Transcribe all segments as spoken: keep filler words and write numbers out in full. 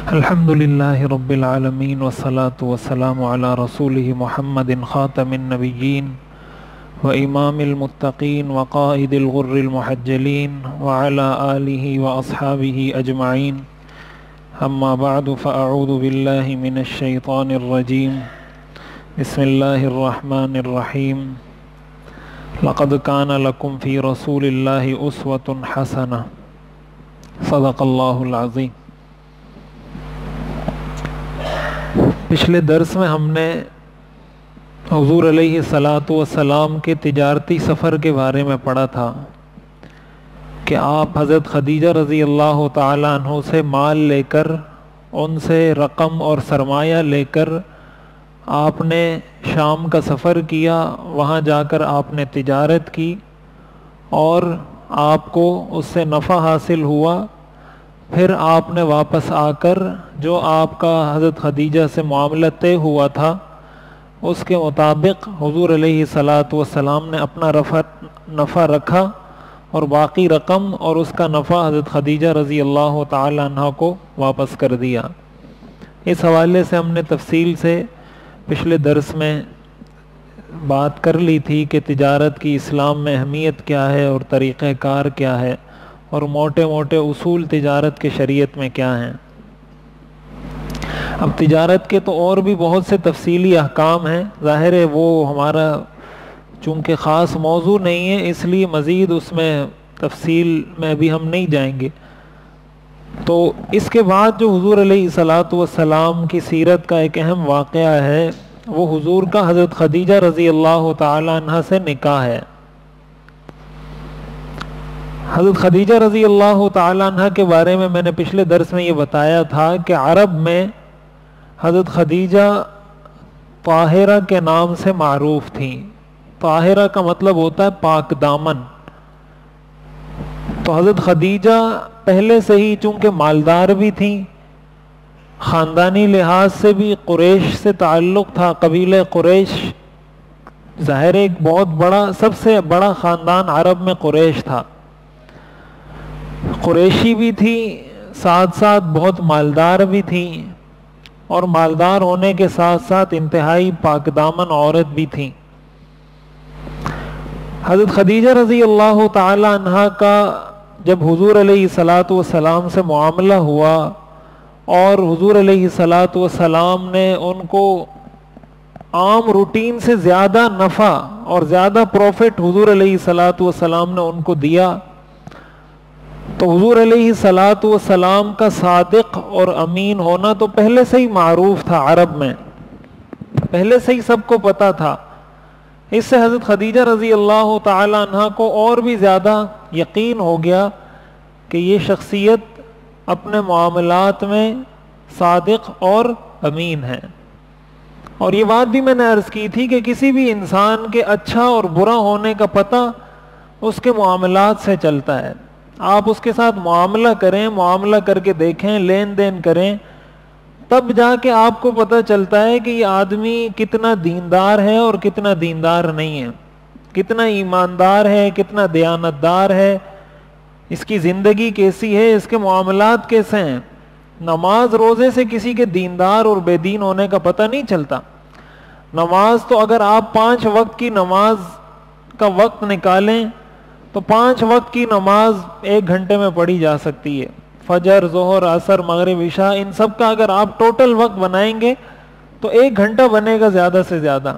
الحمد للہ رب العالمین والصلاة والسلام علی رسولہ محمد خاتم النبیین و امام المتقین وقائد الغر المحجلین وعلی آلہ واصحابہ اجمعین اما بعد فاعوذ باللہ من الشیطان الرجیم بسم اللہ الرحمن الرحیم لقد کان لکم فی رسول اللہ اسوۃ حسنہ صدق اللہ العظیم۔ پچھلے درس میں ہم نے حضور علیہ الصلاۃ والسلام کے تجارتی سفر کے بارے میں پڑھا تھا کہ آپ حضرت خدیجہ رضی اللہ تعالیٰ عنہ سے مال لے کر، ان سے رقم اور سرمایہ لے کر آپ نے شام کا سفر کیا، وہاں جا کر آپ نے تجارت کی اور آپ کو اس سے نفع حاصل ہوا۔ پھر آپ نے واپس آ کر جو آپ کا حضرت خدیجہ سے معاملہ طے ہوا تھا اس کے مطابق حضور علیہ الصلاۃ والسلام نے اپنا رفع نفع رکھا اور باقی رقم اور اس کا نفع حضرت خدیجہ رضی اللہ تعالی عنہ کو واپس کر دیا۔ اس حوالے سے ہم نے تفصیل سے پچھلے درس میں بات کر لی تھی کہ تجارت کی اسلام میں اہمیت کیا ہے اور طریقہ کار کیا ہے اور موٹے موٹے اصول تجارت کے شریعت میں کیا ہیں۔ اب تجارت کے تو اور بھی بہت سے تفصیلی احکام ہیں، ظاہر ہے وہ ہمارا چونکہ خاص موضوع نہیں ہے اس لیے مزید اس میں تفصیل میں بھی ہم نہیں جائیں گے۔ تو اس کے بعد جو حضور علیہ الصلاۃ والسلام کی سیرت کا ایک اہم واقعہ ہے وہ حضور کا حضرت خدیجہ رضی اللہ تعالی عنہ سے نکاح ہے۔ حضرت خدیجہ رضی اللہ تعالی عنہ کے بارے میں میں نے پچھلے درس میں یہ بتایا تھا کہ عرب میں حضرت خدیجہ طاہرہ کے نام سے معروف تھیں۔ طاہرہ کا مطلب ہوتا ہے پاک دامن۔ تو حضرت خدیجہ پہلے سے ہی چونکہ مالدار بھی تھیں، خاندانی لحاظ سے بھی قریش سے تعلق تھا، قبیلہ قریش ظاہر ایک بہت بڑا سب سے بڑا خاندان عرب میں قریش تھا، قریشی بھی تھی، ساتھ ساتھ بہت مالدار بھی تھیں اور مالدار ہونے کے ساتھ ساتھ انتہائی پاک دامن عورت بھی تھیں۔ حضرت خدیجہ رضی اللہ تعالی عنہ کا جب حضور علیہ الصلاۃ والسلام سے معاملہ ہوا اور حضور علیہ الصلاۃ والسلام نے ان کو عام روٹین سے زیادہ نفع اور زیادہ پروفٹ حضور علیہ الصلاۃ والسلام نے ان کو دیا، تو حضور علیہ الصلاۃ والسلام کا صادق اور امین ہونا تو پہلے سے ہی معروف تھا، عرب میں پہلے سے ہی سب کو پتا تھا۔ اس سے حضرت خدیجہ رضی اللہ تعالی عنہ کو اور بھی زیادہ یقین ہو گیا کہ یہ شخصیت اپنے معاملات میں صادق اور امین ہے۔ اور یہ بات بھی میں نے عرض کی تھی کہ کسی بھی انسان کے اچھا اور برا ہونے کا پتہ اس کے معاملات سے چلتا ہے۔ آپ اس کے ساتھ معاملہ کریں، معاملہ کر کے دیکھیں، لین دین کریں، تب جا کے آپ کو پتہ چلتا ہے کہ یہ آدمی کتنا دیندار ہے اور کتنا دیندار نہیں ہے، کتنا ایماندار ہے، کتنا دیانتدار ہے، اس کی زندگی کیسی ہے، اس کے معاملات کیسے ہیں۔ نماز روزے سے کسی کے دیندار اور بے دین ہونے کا پتہ نہیں چلتا۔ نماز تو اگر آپ پانچ وقت کی نماز کا وقت نکالیں تو پانچ وقت کی نماز ایک گھنٹے میں پڑھی جا سکتی ہے، فجر، ظہر، عصر، مغرب، عشاء، ان سب کا اگر آپ ٹوٹل وقت بنائیں گے تو ایک گھنٹہ بنے گا زیادہ سے زیادہ۔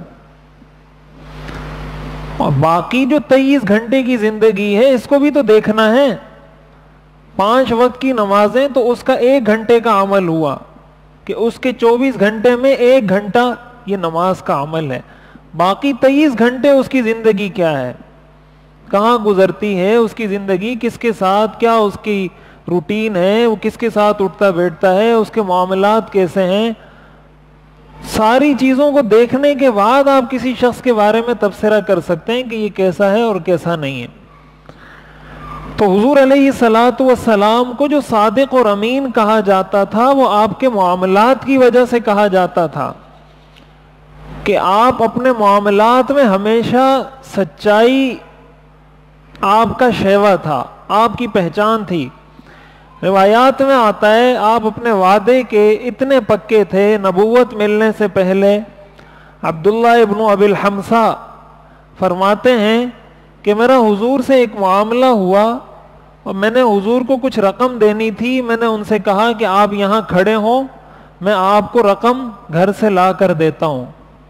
اور باقی جو تیئیس گھنٹے کی زندگی ہے اس کو بھی تو دیکھنا ہے۔ پانچ وقت کی نمازیں تو اس کا ایک گھنٹے کا عمل ہوا کہ اس کے چوبیس گھنٹے میں ایک گھنٹہ یہ نماز کا عمل ہے، باقی تیئیس گھنٹے اس کی زندگی کیا ہے، کہاں گزرتی ہے اس کی زندگی، کس کے ساتھ کیا اس کی روٹین ہے، وہ کس کے ساتھ اٹھتا بیٹھتا ہے، اس کے معاملات کیسے ہیں، ساری چیزوں کو دیکھنے کے بعد آپ کسی شخص کے بارے میں تبصرہ کر سکتے ہیں کہ یہ کیسا ہے اور کیسا نہیں ہے۔ تو حضور علیہ الصلاۃ والسلام کو جو صادق اور امین کہا جاتا تھا وہ آپ کے معاملات کی وجہ سے کہا جاتا تھا کہ آپ اپنے معاملات میں ہمیشہ سچائی آپ کا شیوا تھا، آپ کی پہچان تھی۔ روایات میں آتا ہے آپ اپنے وعدے کے اتنے پکے تھے، نبوت ملنے سے پہلے عبداللہ ابن ابی الحمصہ فرماتے ہیں کہ میرا حضور سے ایک معاملہ ہوا اور میں نے حضور کو کچھ رقم دینی تھی، میں نے ان سے کہا کہ آپ یہاں کھڑے ہوں، میں آپ کو رقم گھر سے لا کر دیتا ہوں۔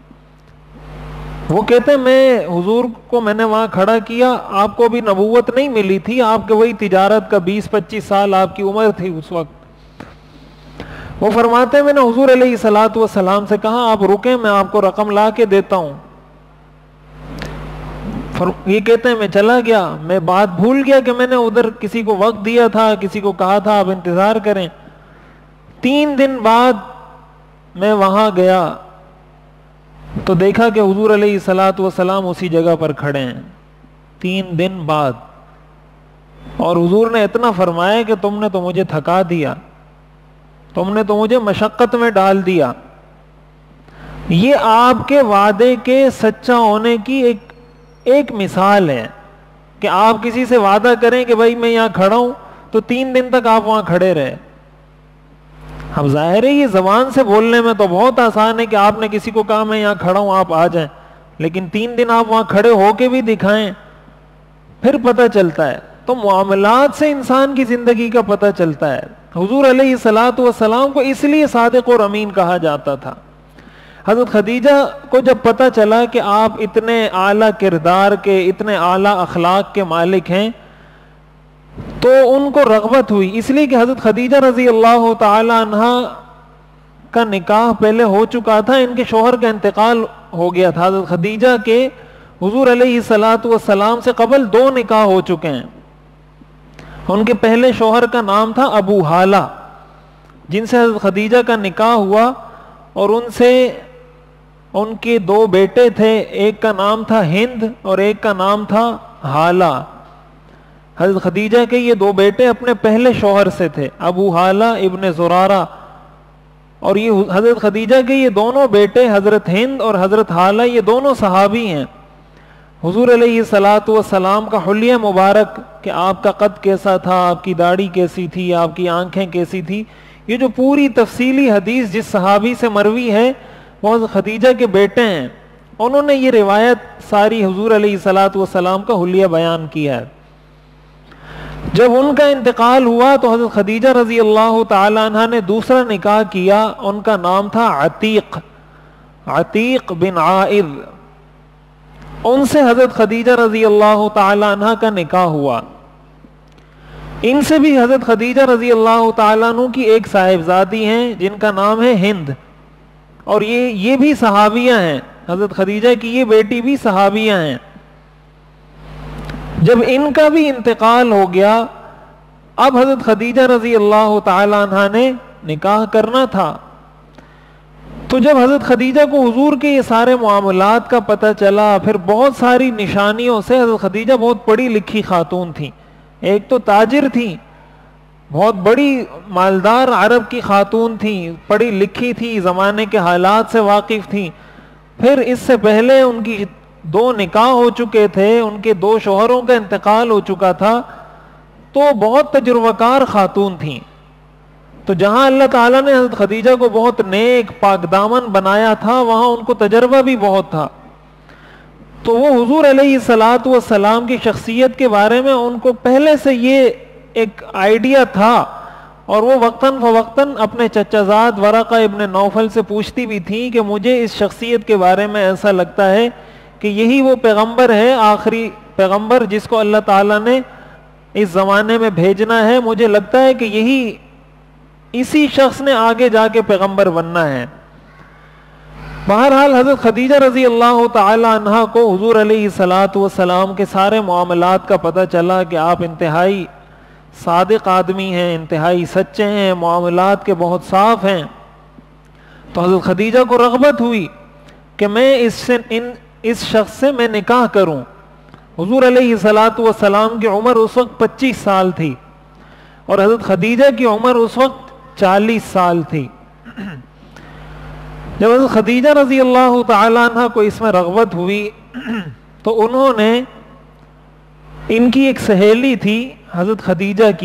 وہ کہتے ہیں میں حضور کو میں نے وہاں کھڑا کیا، آپ کو بھی نبوت نہیں ملی تھی، آپ کے وہی تجارت کا بیس پچیس سال آپ کی عمر تھی اس وقت۔ وہ فرماتے ہیں میں نے حضور علیہ الصلوۃ والسلام سے کہا آپ رکیں، میں آپ کو رقم لا کے دیتا ہوں۔ یہ کہتے ہیں میں چلا گیا، میں بات بھول گیا کہ میں نے ادھر کسی کو وقت دیا تھا، کسی کو کہا تھا آپ انتظار کریں۔ تین دن بعد میں وہاں گیا تو دیکھا کہ حضور علیہ الصلوۃ والسلام اسی جگہ پر کھڑے ہیں تین دن بعد، اور حضور نے اتنا فرمایا کہ تم نے تو مجھے تھکا دیا، تم نے تو مجھے مشقت میں ڈال دیا۔ یہ آپ کے وعدے کے سچا ہونے کی ایک ایک مثال ہے کہ آپ کسی سے وعدہ کریں کہ بھائی میں یہاں کھڑا ہوں تو تین دن تک آپ وہاں کھڑے رہے۔ اب ظاہر ہے یہ زبان سے بولنے میں تو بہت آسان ہے کہ آپ نے کسی کو کہا میں یہاں کھڑا ہوں آپ آ جائیں، لیکن تین دن آپ وہاں کھڑے ہو کے بھی دکھائیں پھر پتہ چلتا ہے۔ تو معاملات سے انسان کی زندگی کا پتہ چلتا ہے۔ حضور علیہ الصلوۃ والسلام کو اس لیے صادق اور امین کہا جاتا تھا۔ حضرت خدیجہ کو جب پتہ چلا کہ آپ اتنے اعلیٰ کردار کے، اتنے اعلیٰ اخلاق کے مالک ہیں تو ان کو رغبت ہوئی، اس لیے کہ حضرت خدیجہ رضی اللہ تعالی عنہ کا نکاح پہلے ہو چکا تھا، ان کے شوہر کا انتقال ہو گیا تھا۔ حضرت خدیجہ کے حضور علیہ الصلوۃ والسلام سے قبل دو نکاح ہو چکے ہیں۔ ان کے پہلے شوہر کا نام تھا ابو حالہ، جن سے حضرت خدیجہ کا نکاح ہوا اور ان سے ان کے دو بیٹے تھے، ایک کا نام تھا ہند اور ایک کا نام تھا حالہ۔ حضرت خدیجہ کے یہ دو بیٹے اپنے پہلے شوہر سے تھے، ابو حالہ ابن زرارہ، اور یہ حضرت خدیجہ کے یہ دونوں بیٹے حضرت ہند اور حضرت حالہ یہ دونوں صحابی ہیں۔ حضور علیہ الصلوۃ والسلام کا حلیہ مبارک کہ آپ کا قد کیسا تھا، آپ کی داڑھی کیسی تھی، آپ کی آنکھیں کیسی تھی، یہ جو پوری تفصیلی حدیث جس صحابی سے مروی ہے وہ خدیجہ کے بیٹے ہیں، انہوں نے یہ روایت ساری حضور علیہ الصلوۃ والسلام کا حلیہ بیان کیا ہے۔ جب ان کا انتقال ہوا تو حضرت خدیجہ رضی اللہ تعالی عنہ نے دوسرا نکاح کیا، ان کا نام تھا عتیق، عتیق بن عائذ، ان سے حضرت خدیجہ رضی اللہ تعالی عنہ کا نکاح ہوا۔ ان سے بھی حضرت خدیجہ رضی اللہ تعالیٰ عنہ کی ایک صاحبزادی ہیں جن کا نام ہے ہند، اور یہ یہ بھی صحابیہ ہیں، حضرت خدیجہ کی یہ بیٹی بھی صحابیہ ہیں۔ جب ان کا بھی انتقال ہو گیا اب حضرت خدیجہ رضی اللہ تعالیٰ عنہ نے نکاح کرنا تھا، تو جب حضرت خدیجہ کو حضور کے یہ سارے معاملات کا پتہ چلا، پھر بہت ساری نشانیوں سے، حضرت خدیجہ بہت پڑھی لکھی خاتون تھیں، ایک تو تاجر تھیں، بہت بڑی مالدار عرب کی خاتون تھیں، پڑھی لکھی تھی، زمانے کے حالات سے واقف تھیں، پھر اس سے پہلے ان کی دو نکاح ہو چکے تھے، ان کے دو شوہروں کا انتقال ہو چکا تھا، تو بہت تجربہ کار خاتون تھیں۔ تو جہاں اللہ تعالیٰ نے حضرت خدیجہ کو بہت نیک پاک دامن بنایا تھا، وہاں ان کو تجربہ بھی بہت تھا، تو وہ حضور علیہ الصلوۃ والسلام کی شخصیت کے بارے میں ان کو پہلے سے یہ ایک آئیڈیا تھا، اور وہ وقتاً فوقتاً اپنے چچا زاد ورقہ ابن نوفل سے پوچھتی بھی تھیں کہ مجھے اس شخصیت کے بارے میں ایسا لگتا ہے کہ یہی وہ پیغمبر ہے، آخری پیغمبر جس کو اللہ تعالیٰ نے اس زمانے میں بھیجنا ہے، مجھے لگتا ہے کہ یہی اسی شخص نے آگے جا کے پیغمبر بننا ہے۔ بہرحال حضرت خدیجہ رضی اللہ تعالی عنہ کو حضور علیہ الصلوۃ والسلام کے سارے معاملات کا پتہ چلا کہ آپ انتہائی صادق آدمی ہیں، انتہائی سچے ہیں، معاملات کے بہت صاف ہیں، تو حضرت خدیجہ کو رغبت ہوئی کہ میں اس سے ان اس شخص سے میں نکاح کروں۔ حضور علیہ الصلوۃ والسلام کی عمر اس وقت پچیس سال تھی اور حضرت خدیجہ کی عمر اس وقت چالیس سال تھی۔ جب حضرت خدیجہ رضی اللہ تعالی عنہ کو اس میں رغبت ہوئی تو انہوں نے، ان کی ایک سہیلی تھی حضرت خدیجہ کی،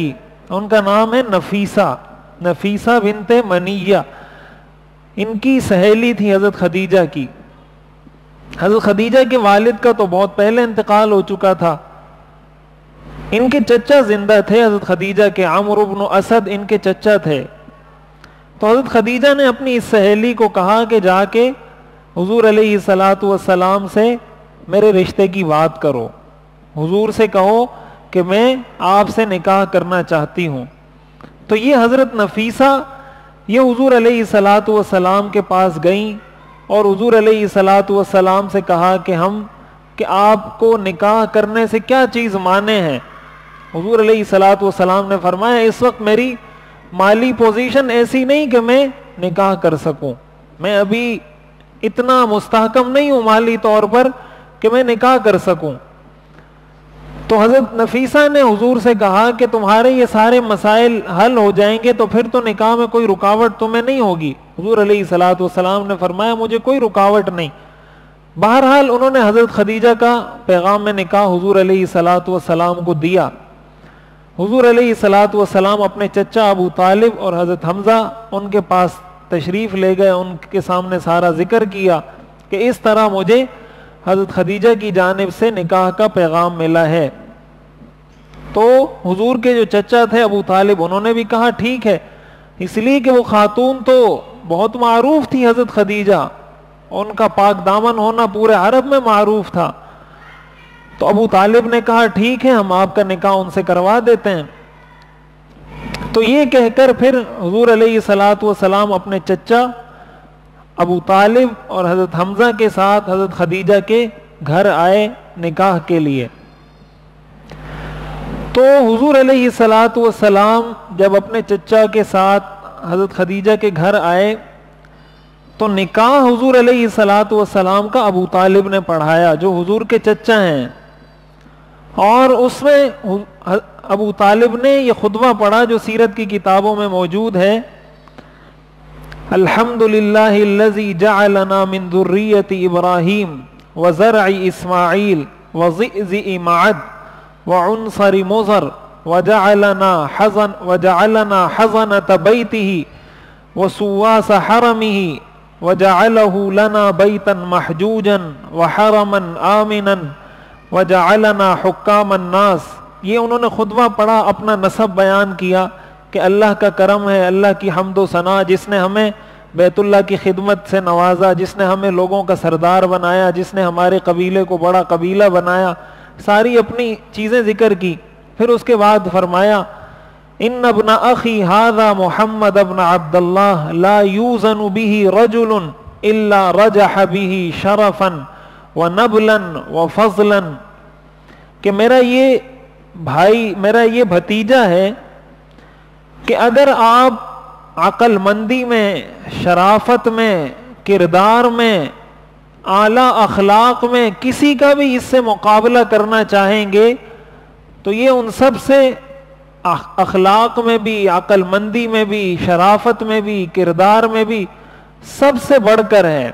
ان کا نام ہے نفیسہ، نفیسہ بنت منیہ، ان کی سہیلی تھی حضرت خدیجہ کی. حضرت خدیجہ کے والد کا تو بہت پہلے انتقال ہو چکا تھا، ان کے چچا زندہ تھے حضرت خدیجہ کے، عمرو بن اسد ان کے چچا تھے. تو حضرت خدیجہ نے اپنی اس سہیلی کو کہا کہ جا کے حضور علیہ الصلوۃ والسلام سے میرے رشتے کی بات کرو، حضور سے کہو کہ میں آپ سے نکاح کرنا چاہتی ہوں. تو یہ حضرت نفیسہ یہ حضور علیہ الصلوۃ والسلام کے پاس گئیں اور حضور علیہ الصلوۃ والسلام سے کہا کہ ہم کہ آپ کو نکاح کرنے سے کیا چیز مانے ہیں. حضور علیہ الصلوۃ والسلام نے فرمایا اس وقت میری مالی پوزیشن ایسی نہیں کہ میں نکاح کر سکوں، میں ابھی اتنا مستحکم نہیں ہوں مالی طور پر کہ میں نکاح کر سکوں. تو حضرت نفیسہ نے حضور سے کہا کہ تمہارے یہ سارے مسائل حل ہو جائیں گے تو پھر تو نکاح میں کوئی رکاوٹ تمہیں نہیں ہوگی. حضور علیہ الصلوۃ والسلام نے فرمایا مجھے کوئی رکاوٹ نہیں. بہرحال انہوں نے حضرت خدیجہ کا پیغام نکاح حضور علیہ الصلوۃ والسلام کو دیا. حضور علیہ الصلوۃ والسلام اپنے چچا ابو طالب اور حضرت حمزہ ان کے پاس تشریف لے گئے، ان کے سامنے سارا ذکر کیا کہ اس طرح مجھے حضرت خدیجہ کی جانب سے نکاح کا پیغام ملا ہے. تو حضور کے جو چچا تھے ابو طالب انہوں نے بھی کہا ٹھیک ہے، اس لیے کہ وہ خاتون تو بہت معروف تھی حضرت خدیجہ، ان کا پاک دامن ہونا پورے عرب میں معروف تھا. تو ابو طالب نے کہا ٹھیک ہے ہم آپ کا نکاح ان سے کروا دیتے ہیں. تو یہ کہہ کر پھر حضور علیہ الصلوۃ والسلام اپنے چچا ابو طالب اور حضرت حمزہ کے ساتھ حضرت خدیجہ کے گھر آئے نکاح کے لیے. تو حضور علیہ الصلوۃ والسلام جب اپنے چچا کے ساتھ حضرت خدیجہ کے گھر آئے تو نکاح حضور علیہ الصلوۃ والسلام کا ابو طالب نے پڑھایا جو حضور کے چچا ہیں، اور اس میں ابو طالب نے یہ خطبہ پڑھا جو سیرت کی کتابوں میں موجود ہے، الحمدللہ الذی جعلنا من ذریۃ ابراہیم وزرع اسماعیل وضئضئ معد وعنصر مضر وجعلنا حزن وجعلنا حزنۃ بیتہ وسواس حرمہ وجعلہ لنا بیتا محجوجا وحرما آمنا وجعلنا حکام الناس. یہ انہوں نے خطبہ پڑھا، اپنا نسب بیان کیا کہ اللہ کا کرم ہے، اللہ کی حمد و ثنا جس نے ہمیں بیت اللہ کی خدمت سے نوازا، جس نے ہمیں لوگوں کا سردار بنایا، جس نے ہمارے قبیلے کو بڑا قبیلہ بنایا. ساری اپنی چیزیں ذکر کی. پھر اس کے بعد فرمایا ان ابن اخی ھذا محمد ابن عبد اللہ لا یوزن به رجل الا رجح به شرفا ونبلا وفضلا، کہ میرا یہ بھائی میرا یہ بھتیجا ہے کہ اگر آپ عقل مندی میں، شرافت میں، کردار میں، اعلیٰ اخلاق میں کسی کا بھی اس سے مقابلہ کرنا چاہیں گے تو یہ ان سب سے اخلاق میں بھی، عقل مندی میں بھی، شرافت میں بھی، کردار میں بھی سب سے بڑھ کر ہے.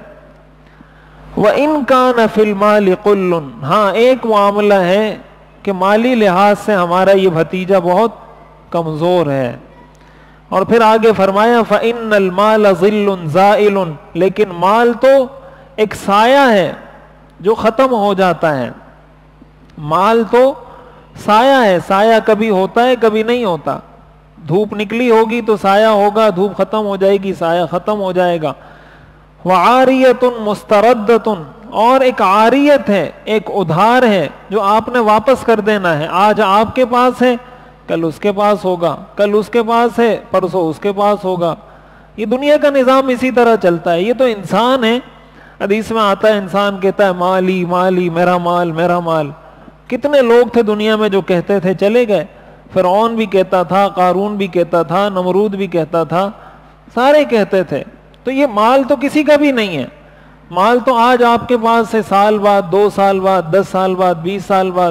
وَإِن كَانَ فِي الْمَالِ قُلٌّ، ہاں ایک معاملہ ہے کہ مالی لحاظ سے ہمارا یہ بھتیجا بہت کمزور ہے. اور پھر آگے فرمایا فَإِنَّ الْمَالَ ظِلٌّ زَائِلٌ، لیکن مال تو ایک سایہ ہے جو ختم ہو جاتا ہے. مال تو سایہ ہے، سایہ کبھی ہوتا ہے کبھی نہیں ہوتا. دھوپ نکلی ہوگی تو سایہ ہوگا، دھوپ ختم ہو جائے گی سایہ ختم ہو جائے گا. وَعَارِيَةٌ مُسْتَرَدَّةٌ، اور ایک عاریت ہے، ایک ادھار ہے جو آپ نے واپس کر دینا ہے. آج آپ کے پاس ہے کل اس کے پاس ہوگا، کل اس کے پاس ہے پرسوں اس کے پاس ہوگا. یہ دنیا کا نظام اسی طرح چلتا ہے. یہ تو انسان ہے، حدیث میں آتا ہے انسان کہتا ہے مالی مالی، میرا مال میرا مال. کتنے لوگ تھے دنیا میں جو کہتے تھے، چلے گئے. فرعون بھی کہتا تھا، قارون بھی کہتا تھا، نمرود بھی کہتا تھا، سارے کہتے تھے. تو یہ مال تو کسی کا بھی نہیں ہے. مال تو آج آپ کے پاس سے سال بعد، دو سال بعد، دس سال بعد، بیس سال بعد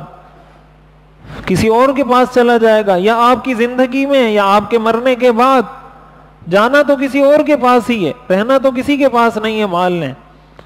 کسی اور کے پاس چلا جائے گا، یا آپ کی زندگی میں یا آپ کے مرنے کے بعد. جانا تو کسی اور کے پاس ہی ہے، رہنا تو کسی کے پاس نہیں ہے مال نے.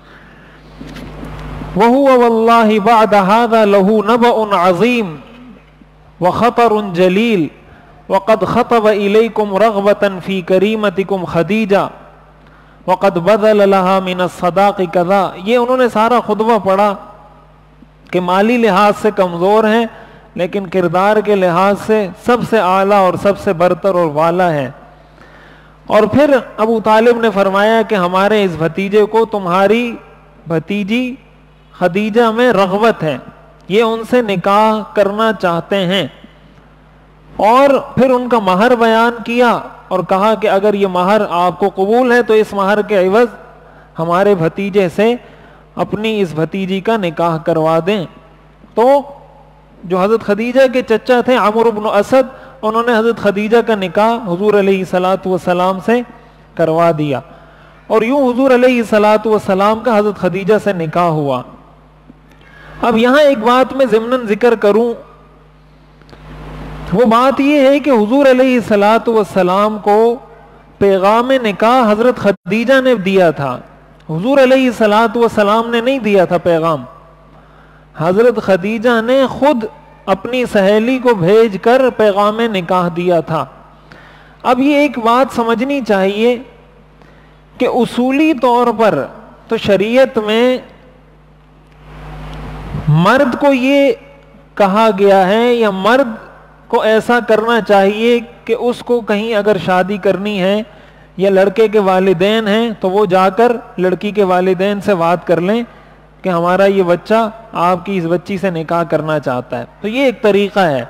وَهُوَ وَاللَّهِ بَعْدَ هَذَا لَهُ نَبَأٌ عَظِيمٌ وَخَطَرٌ جَلِيلٌ، وقد خطب الیکم رغبۃ فی کریمتکم خدیجہ وقد بذل لها من الصداق کذا. یہ انہوں نے سارا خطبہ پڑھا کہ مالی لحاظ سے کمزور ہیں لیکن کردار کے لحاظ سے سب سے اعلیٰ اور سب سے برتر اور والا ہے. اور پھر ابو طالب نے فرمایا کہ ہمارے اس بھتیجے کو تمہاری بھتیجی خدیجہ میں رغبت ہے, یہ ان سے نکاح کرنا چاہتے ہیں. اور پھر ان کا مہر بیان کیا اور کہا کہ اگر یہ مہر آپ کو قبول ہے تو اس مہر کے عوض ہمارے بھتیجے سے اپنی اس بھتیجی کا نکاح کروا دیں. تو جو حضرت خدیجہ کے چچا تھے عمرو بن اسد, انہوں نے حضرت خدیجہ کا نکاح حضور علیہ الصلاۃ والسلام سے کروا دیا, اور یوں حضور علیہ الصلاۃ والسلام کا حضرت خدیجہ سے نکاح ہوا. اب یہاں ایک بات میں ضمناً ذکر کروں, وہ بات یہ ہے کہ حضور علیہ الصلاۃ والسلام کو پیغام نکاح حضرت خدیجہ نے دیا تھا, حضور علیہ الصلاۃ والسلام نے نہیں دیا تھا پیغام. حضرت خدیجہ نے خود اپنی سہیلی کو بھیج کر پیغام نکاح دیا تھا. اب یہ ایک بات سمجھنی چاہیے کہ اصولی طور پر تو شریعت میں مرد کو یہ کہا گیا ہے یا مرد کو ایسا کرنا چاہیے کہ اس کو کہیں اگر شادی کرنی ہے یا لڑکے کے والدین ہیں تو وہ جا کر لڑکی کے والدین سے بات کر لیں کہ ہمارا یہ بچہ آپ کی اس بچی سے نکاح کرنا چاہتا ہے. تو یہ ایک طریقہ ہے.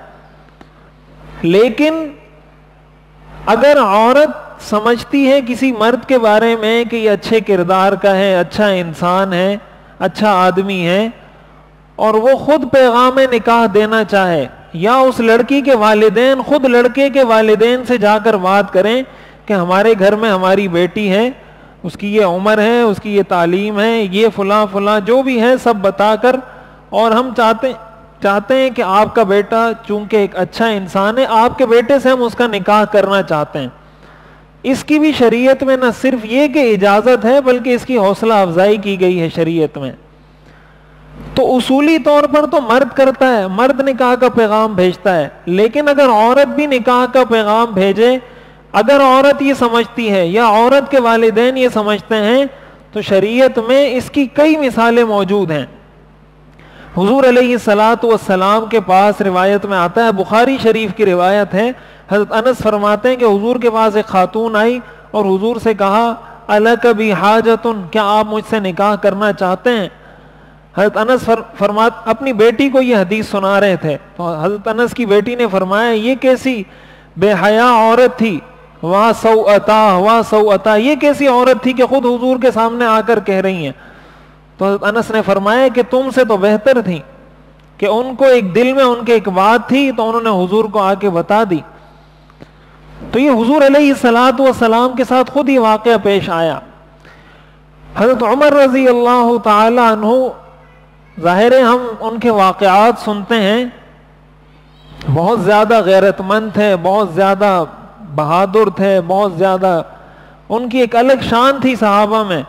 لیکن اگر عورت سمجھتی ہے کسی مرد کے بارے میں کہ یہ اچھے کردار کا ہے, اچھا انسان ہے, اچھا آدمی ہے, اور وہ خود پیغام نکاح دینا چاہے, یا اس لڑکی کے والدین خود لڑکے کے والدین سے جا کر بات کریں کہ ہمارے گھر میں ہماری بیٹی ہے, اس کی یہ عمر ہے, اس کی یہ تعلیم ہے, یہ فلاں فلاں جو بھی ہے سب بتا کر, اور ہم چاہتے چاہتے ہیں کہ آپ کا بیٹا چونکہ ایک اچھا انسان ہے, آپ کے بیٹے سے ہم اس کا نکاح کرنا چاہتے ہیں. اس کی بھی شریعت میں نہ صرف یہ کہ اجازت ہے بلکہ اس کی حوصلہ افزائی کی گئی ہے شریعت میں. تو اصولی طور پر تو مرد کرتا ہے, مرد نکاح کا پیغام بھیجتا ہے, لیکن اگر عورت بھی نکاح کا پیغام بھیجے, اگر عورت یہ سمجھتی ہے یا عورت کے والدین یہ سمجھتے ہیں, تو شریعت میں اس کی کئی مثالیں موجود ہیں. حضور علیہ الصلاۃ والسلام کے پاس روایت میں آتا ہے, بخاری شریف کی روایت ہے, حضرت انس فرماتے ہیں کہ حضور کے پاس ایک خاتون آئی اور حضور سے کہا الک بی حاجۃ, کیا آپ مجھ سے نکاح کرنا چاہتے ہیں؟ حضرت انس فرمات اپنی بیٹی کو یہ حدیث سنا رہے تھے, تو حضرت انس کی بیٹی نے فرمایا یہ کیسی بے حیا عورت تھی, واہ سوءتا واہ سوءتا, یہ کیسی عورت تھی کہ خود حضور کے سامنے آ کر کہہ رہی ہیں. تو حضرت انس نے فرمایا کہ تم سے تو بہتر تھی, کہ ان کو ایک دل میں ان کے ایک بات تھی تو انہوں نے حضور کو آ کے بتا دی. تو یہ حضور علیہ الصلاۃ والسلام کے ساتھ خود یہ واقعہ پیش آیا. حضرت عمر رضی اللہ تعالی عنہ, ظاہر ہے ہم ان کے واقعات سنتے ہیں, بہت زیادہ غیرت مند تھے, بہت زیادہ بہادر تھے, بہت زیادہ ان کی ایک الگ شان تھی صحابہ میں.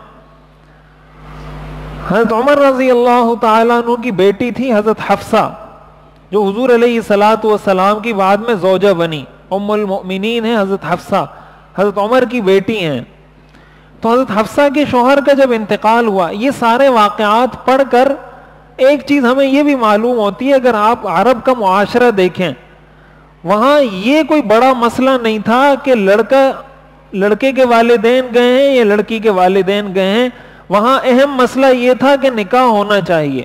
حضرت عمر رضی اللہ تعالیٰ عنہ کی بیٹی تھی حضرت حفصہ, جو حضور علیہ الصلاۃ والسلام کی بعد میں زوجہ بنی, ام المؤمنین ہیں حضرت حفصہ, حضرت عمر کی بیٹی ہیں. تو حضرت حفصہ کے شوہر کا جب انتقال ہوا, یہ سارے واقعات پڑھ کر ایک چیز ہمیں یہ بھی معلوم ہوتی ہے, اگر آپ عرب کا معاشرہ دیکھیں, وہاں یہ کوئی بڑا مسئلہ نہیں تھا کہ لڑکا لڑکے کے والدین گئے ہیں یا لڑکی کے والدین گئے ہیں. وہاں اہم مسئلہ یہ تھا کہ نکاح ہونا چاہیے.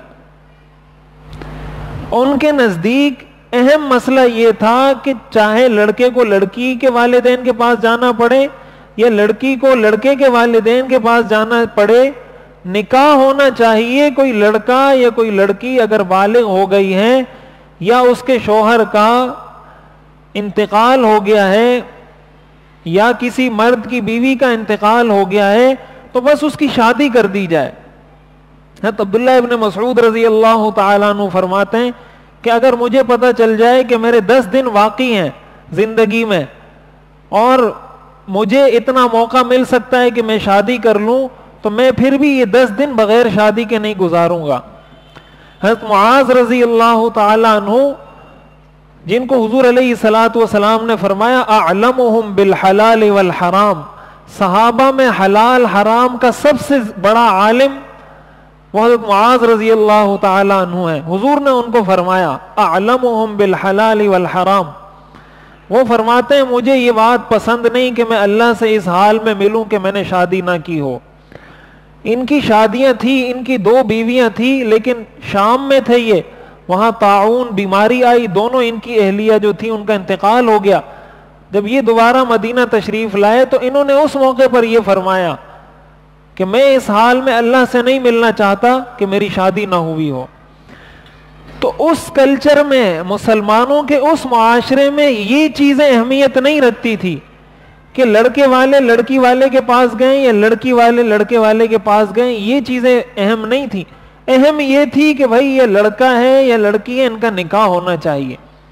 ان کے نزدیک اہم مسئلہ یہ تھا کہ چاہے لڑکے کو لڑکی کے والدین کے پاس جانا پڑے یا لڑکی کو لڑکے کے والدین کے پاس جانا پڑے, نکاح ہونا چاہیے. کوئی لڑکا یا کوئی لڑکی اگر بالغ ہو گئی ہے یا اس کے شوہر کا انتقال ہو گیا ہے یا کسی مرد کی بیوی کا انتقال ہو گیا ہے, تو بس اس کی شادی کر دی جائے. حضرت عبداللہ ابن مسعود رضی اللہ تعالیٰ عنہ فرماتے ہیں کہ اگر مجھے پتہ چل جائے کہ میرے دس دن باقی ہیں زندگی میں اور مجھے اتنا موقع مل سکتا ہے کہ میں شادی کر لوں, تو میں پھر بھی یہ دس دن بغیر شادی کے نہیں گزاروں گا. حضرت معاذ رضی اللہ تعالیٰ عنہ جن کو حضور علیہ الصلوۃ والسلام نے فرمایا اعلمہم بالحلال والحرام، صحابہ میں حلال حرام کا سب سے بڑا عالم وہ حضرت معاذ رضی اللہ تعالی عنہ ہے. حضور نے ان کو فرمایا اعلمہم بالحلال والحرام. وہ فرماتے ہیں مجھے یہ بات پسند نہیں کہ میں اللہ سے اس حال میں ملوں کہ میں نے شادی نہ کی ہو. ان کی شادیاں تھیں، ان کی دو بیویاں تھیں، لیکن شام میں تھے یہ، وہاں طاعون بیماری آئی، دونوں ان کی اہلیہ جو تھی ان کا انتقال ہو گیا. جب یہ دوبارہ مدینہ تشریف لائے تو انہوں نے اس موقع پر یہ فرمایا کہ میں اس حال میں اللہ سے نہیں ملنا چاہتا کہ میری شادی نہ ہوئی ہو. تو اس کلچر میں، مسلمانوں کے اس معاشرے میں یہ چیزیں اہمیت نہیں رکھتی تھی کہ لڑکے والے لڑکی والے کے پاس گئے یا لڑکی والے لڑکے والے کے پاس گئے، یہ چیزیں اہم نہیں تھی. اہم یہ تھی کہ بھائی یہ لڑکا ہے یا لڑکی ہے، ان کا نکاح ہونا چاہیے.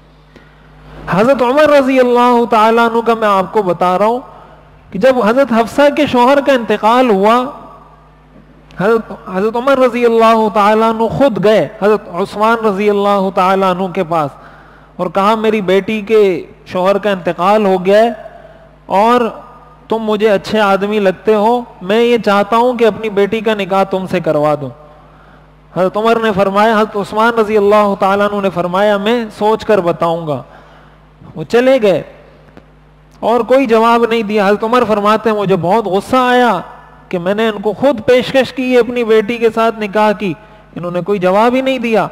حضرت عمر رضی اللہ تعالیٰ عنہ کا میں آپ کو بتا رہا ہوں کہ جب حضرت حفصہ کے شوہر کا انتقال ہوا، حضرت حضرت عمر رضی اللہ تعالیٰ عنہ خود گئے حضرت عثمان رضی اللہ تعالیٰ عنہ کے پاس اور کہا میری بیٹی کے شوہر کا انتقال ہو گیا ہے اور تم مجھے اچھے آدمی لگتے ہو، میں یہ چاہتا ہوں کہ اپنی بیٹی کا نکاح تم سے کروا دوں. حضرت عمر نے فرمایا، حضرت عثمان رضی اللہ تعالیٰ عنہ نے فرمایا میں سوچ کر بتاؤں گا. وہ چلے گئے اور کوئی جواب نہیں دیا. حضرت عمر فرماتے ہیں مجھے بہت غصہ آیا کہ میں نے ان کو خود پیشکش کی اپنی بیٹی کے ساتھ نکاح کی، انہوں نے کوئی جواب ہی نہیں دیا.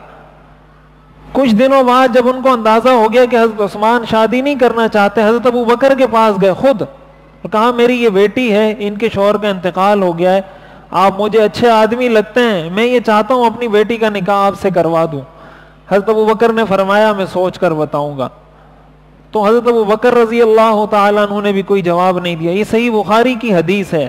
کچھ دنوں بعد جب ان کو اندازہ ہو گیا کہ حضرت عثمان شادی نہیں کرنا چاہتے، حضرت ابو بکر کے پاس گئے خود اور کہا میری یہ بیٹی ہے، ان کے شوہر کا انتقال ہو گیا ہے، آپ مجھے اچھے آدمی لگتے ہیں، میں یہ چاہتا ہوں اپنی بیٹی کا نکاح آپ سے کروا دوں. حضرت ابو بکر نے فرمایا میں سوچ کر بتاؤں گا. تو حضرت ابو بکر رضی اللہ تعالیٰ عنہ نے بھی کوئی جواب نہیں دیا. یہ صحیح بخاری کی حدیث ہے.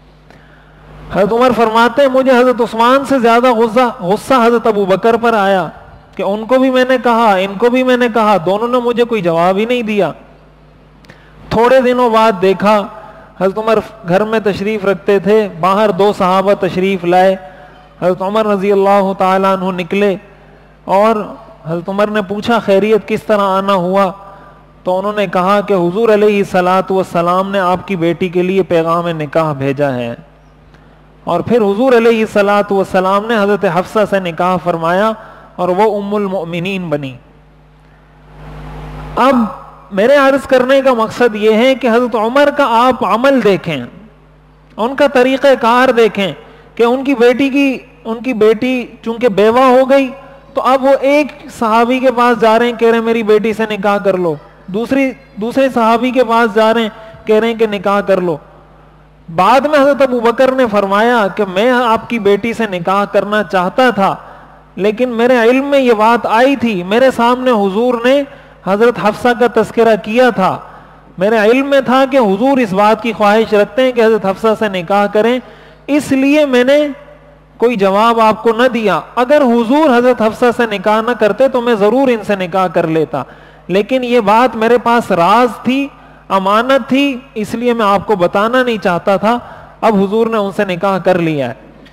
حضرت عمر فرماتے ہیں مجھے حضرت عثمان سے زیادہ غصہ غصہ حضرت ابو بکر پر آیا کہ ان کو بھی میں نے کہا، ان کو بھی میں نے کہا، دونوں نے مجھے کوئی جواب ہی نہیں دیا. تھوڑے دنوں بعد دیکھا حضرت عمر گھر میں تشریف رکھتے تھے، باہر دو صحابہ تشریف لائے. حضرت عمر رضی اللہ تعالیٰ عنہ نکلے اور حضرت عمر نے پوچھا خیریت کس طرح آنا ہوا؟ تو انہوں نے کہا کہ حضور علیہ الصلوۃ والسلام نے آپ کی بیٹی کے لیے پیغام نکاح بھیجا ہے. اور پھر حضور علیہ الصلوۃ والسلام نے حضرت حفصہ سے نکاح فرمایا اور وہ ام المؤمنین بنی. اب میرے عرض کرنے کا مقصد یہ ہے کہ حضرت عمر کا آپ عمل دیکھیں، ان کا طریقہ کار دیکھیں کہ ان کی بیٹی کی ان کی بیٹی چونکہ بیوہ ہو گئی تو اب وہ ایک صحابی کے پاس جا رہے ہیں کہہ رہے ہیں میری بیٹی سے نکاح کر لو، دوسری دوسرے صحابی کے پاس جا رہے ہیں کہہ رہے ہیں کہ نکاح کر لو. بعد میں حضرت ابو بکر نے فرمایا کہ میں آپ کی بیٹی سے نکاح کرنا چاہتا تھا لیکن میرے علم میں یہ بات آئی تھی، میرے سامنے حضور نے حضرت حفصہ کا تذکرہ کیا تھا، میرے علم میں تھا کہ حضور اس بات کی خواہش رکھتے ہیں کہ حضرت حفصہ سے نکاح کریں، اس لیے میں نے کوئی جواب آپ کو نہ دیا. اگر حضور حضرت حفصہ سے نکاح نہ کرتے تو میں ضرور ان سے نکاح کر لیتا، لیکن یہ بات میرے پاس راز تھی، امانت تھی، اس لیے میں آپ کو بتانا نہیں چاہتا تھا. اب حضور نے ان سے نکاح کر لیا ہے.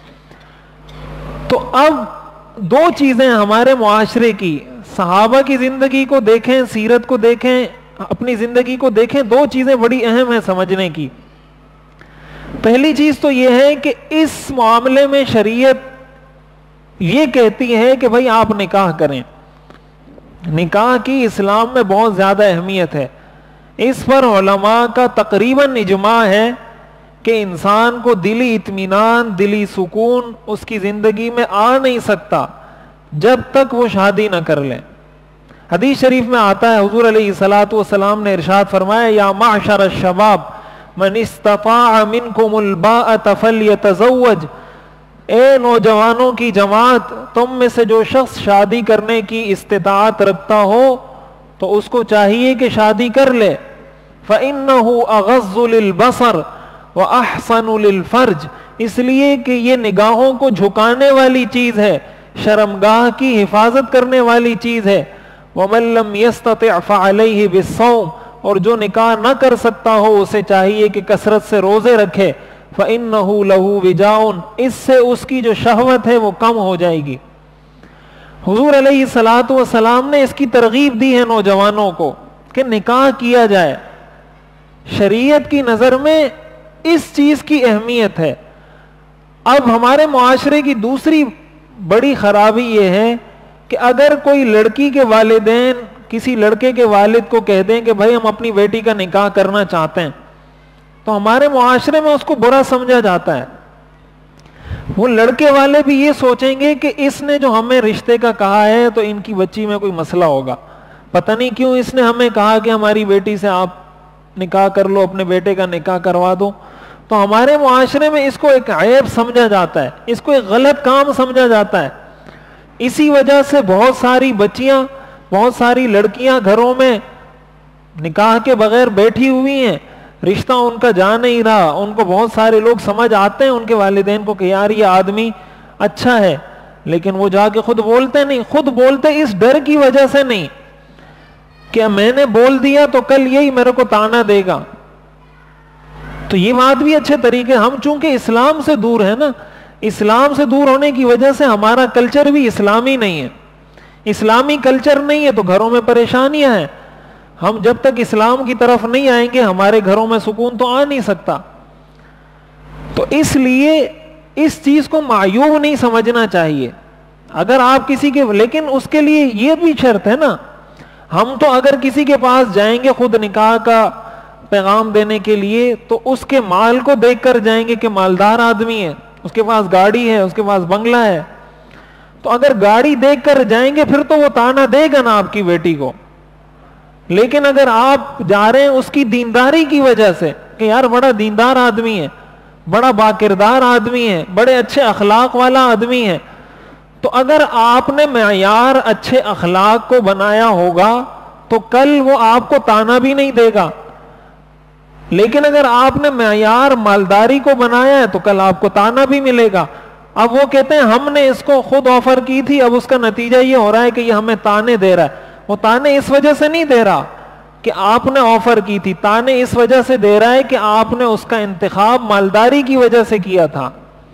تو اب دو چیزیں ہمارے معاشرے کی، صحابہ کی زندگی کو دیکھیں، سیرت کو دیکھیں، اپنی زندگی کو دیکھیں، دو چیزیں بڑی اہم ہیں سمجھنے کی. پہلی چیز تو یہ ہے کہ اس معاملے میں شریعت یہ کہتی ہے کہ بھائی آپ نکاح کریں. نکاح کی اسلام میں بہت زیادہ اہمیت ہے. اس پر علماء کا تقریباً اجماع ہے کہ انسان کو دلی اطمینان، دلی سکون اس کی زندگی میں آ نہیں سکتا جب تک وہ شادی نہ کر لے. حدیث شریف میں آتا ہے حضور علیہ الصلوۃ والسلام نے ارشاد فرمایا یا معشر الشباب من استطاع منکم الباءۃ فلیتزوج، اے نوجوانوں کی جماعت تم میں سے جو شخص شادی کرنے کی استطاعت رکھتا ہو تو اس کو چاہیے کہ شادی کر لے. فإنہ اغض للبصر واحسن للفرج، اس لیے کہ یہ نگاہوں کو جھکانے والی چیز ہے، شرمگاہ کی حفاظت کرنے والی چیز ہے. ومن لم يستطع فعليه بالصوم، اور جو نکاح نہ کر سکتا ہو اسے چاہیے کہ کثرت سے روزے رکھے. فإنہ لہ وجاء، اس سے اس کی جو شہوت ہے وہ کم ہو جائے گی. حضور علیہ الصلوۃ والسلام نے اس کی ترغیب دی ہے نوجوانوں کو کہ نکاح کیا جائے. شریعت کی نظر میں اس چیز کی اہمیت ہے. اب ہمارے معاشرے کی دوسری بڑی خرابی یہ ہے کہ اگر کوئی لڑکی کے والدین کسی لڑکے کے والد کو کہہ دیں کہ بھائی ہم اپنی بیٹی کا نکاح کرنا چاہتے ہیں, تو ہمارے معاشرے میں اس کو برا سمجھا جاتا ہے. وہ لڑکے والے بھی یہ سوچیں گے کہ اس نے جو ہمیں رشتے کا کہا ہے تو ان کی بچی میں کوئی مسئلہ ہوگا, پتہ نہیں کیوں اس نے ہمیں کہا کہ ہماری بیٹی سے آپ نکاح کر لو, اپنے بیٹے کا نکاح کروا دو. تو ہمارے معاشرے میں اس کو ایک عیب سمجھا جاتا ہے, اس کو ایک غلط کام سمجھا جاتا ہے. اسی وجہ سے بہت ساری بچیاں, بہت ساری لڑکیاں گھروں میں نکاح کے بغیر بیٹھی ہوئی ہیں, رشتہ ان کا جا نہیں رہا. ان کو بہت سارے لوگ سمجھ آتے ہیں ان کے والدین کو کہ یار یہ آدمی اچھا ہے, لیکن وہ جا کے خود بولتے نہیں. خود بولتے اس ڈر کی وجہ سے نہیں کہ میں نے بول دیا تو کل یہی میرے کو تانا دے گا. تو یہ بات بھی اچھے طریقے, ہم چونکہ اسلام سے دور ہیں نا, اسلام سے دور ہونے کی وجہ سے ہمارا کلچر بھی اسلامی نہیں ہے. اسلامی کلچر نہیں ہے تو گھروں میں پریشانیاں ہیں. ہم جب تک اسلام کی طرف نہیں آئیں گے ہمارے گھروں میں سکون تو آ نہیں سکتا. تو اس لیے اس چیز کو معیوب نہیں سمجھنا چاہیے. اگر آپ کسی کے, لیکن اس کے لیے یہ بھی شرط ہے نا, ہم تو اگر کسی کے پاس جائیں گے خود نکاح کا پیغام دینے کے لیے تو اس کے مال کو دیکھ کر جائیں گے کہ مالدار آدمی ہے, اس کے پاس گاڑی ہے, اس کے پاس بنگلہ ہے. تو اگر گاڑی دیکھ کر جائیں گے پھر تو وہ تانا دے گا نا آپ کی بیٹی کو. لیکن اگر آپ جا رہے ہیں اس کی دینداری کی وجہ سے کہ یار بڑا دیندار آدمی ہے, بڑا باکردار آدمی ہے, بڑے اچھے اخلاق والا آدمی ہے, تو اگر آپ نے معیار اچھے اخلاق کو بنایا ہوگا تو کل وہ آپ کو تانا بھی نہیں دے گا. لیکن اگر آپ نے معیار مالداری کو بنایا ہے تو کل آپ کو تانا بھی ملے گا. اب وہ کہتے ہیں ہم نے اس کو خود آفر کی تھی, اب اس کا نتیجہ یہ ہو رہا ہے کہ یہ ہمیں تانے دے رہا ہے. وہ تانے اس وجہ سے نہیں دے رہا کہ آپ نے آفر کی تھی, تانے اس وجہ سے دے رہا ہے کہ آپ نے اس کا انتخاب مالداری کی وجہ سے کیا تھا.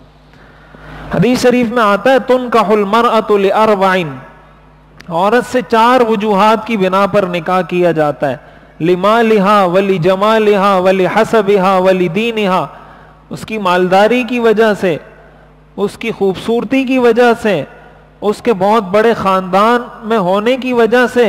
حدیث شریف میں آتا ہے تنکح المرأة لأربع, عورت سے چار وجوہات کی بنا پر نکاح کیا جاتا ہے. لمالها ولجمالها ولحسبها ولدینها, اس کی مالداری کی وجہ سے, اس کی خوبصورتی کی وجہ سے, اس کے بہت بڑے خاندان میں ہونے کی وجہ سے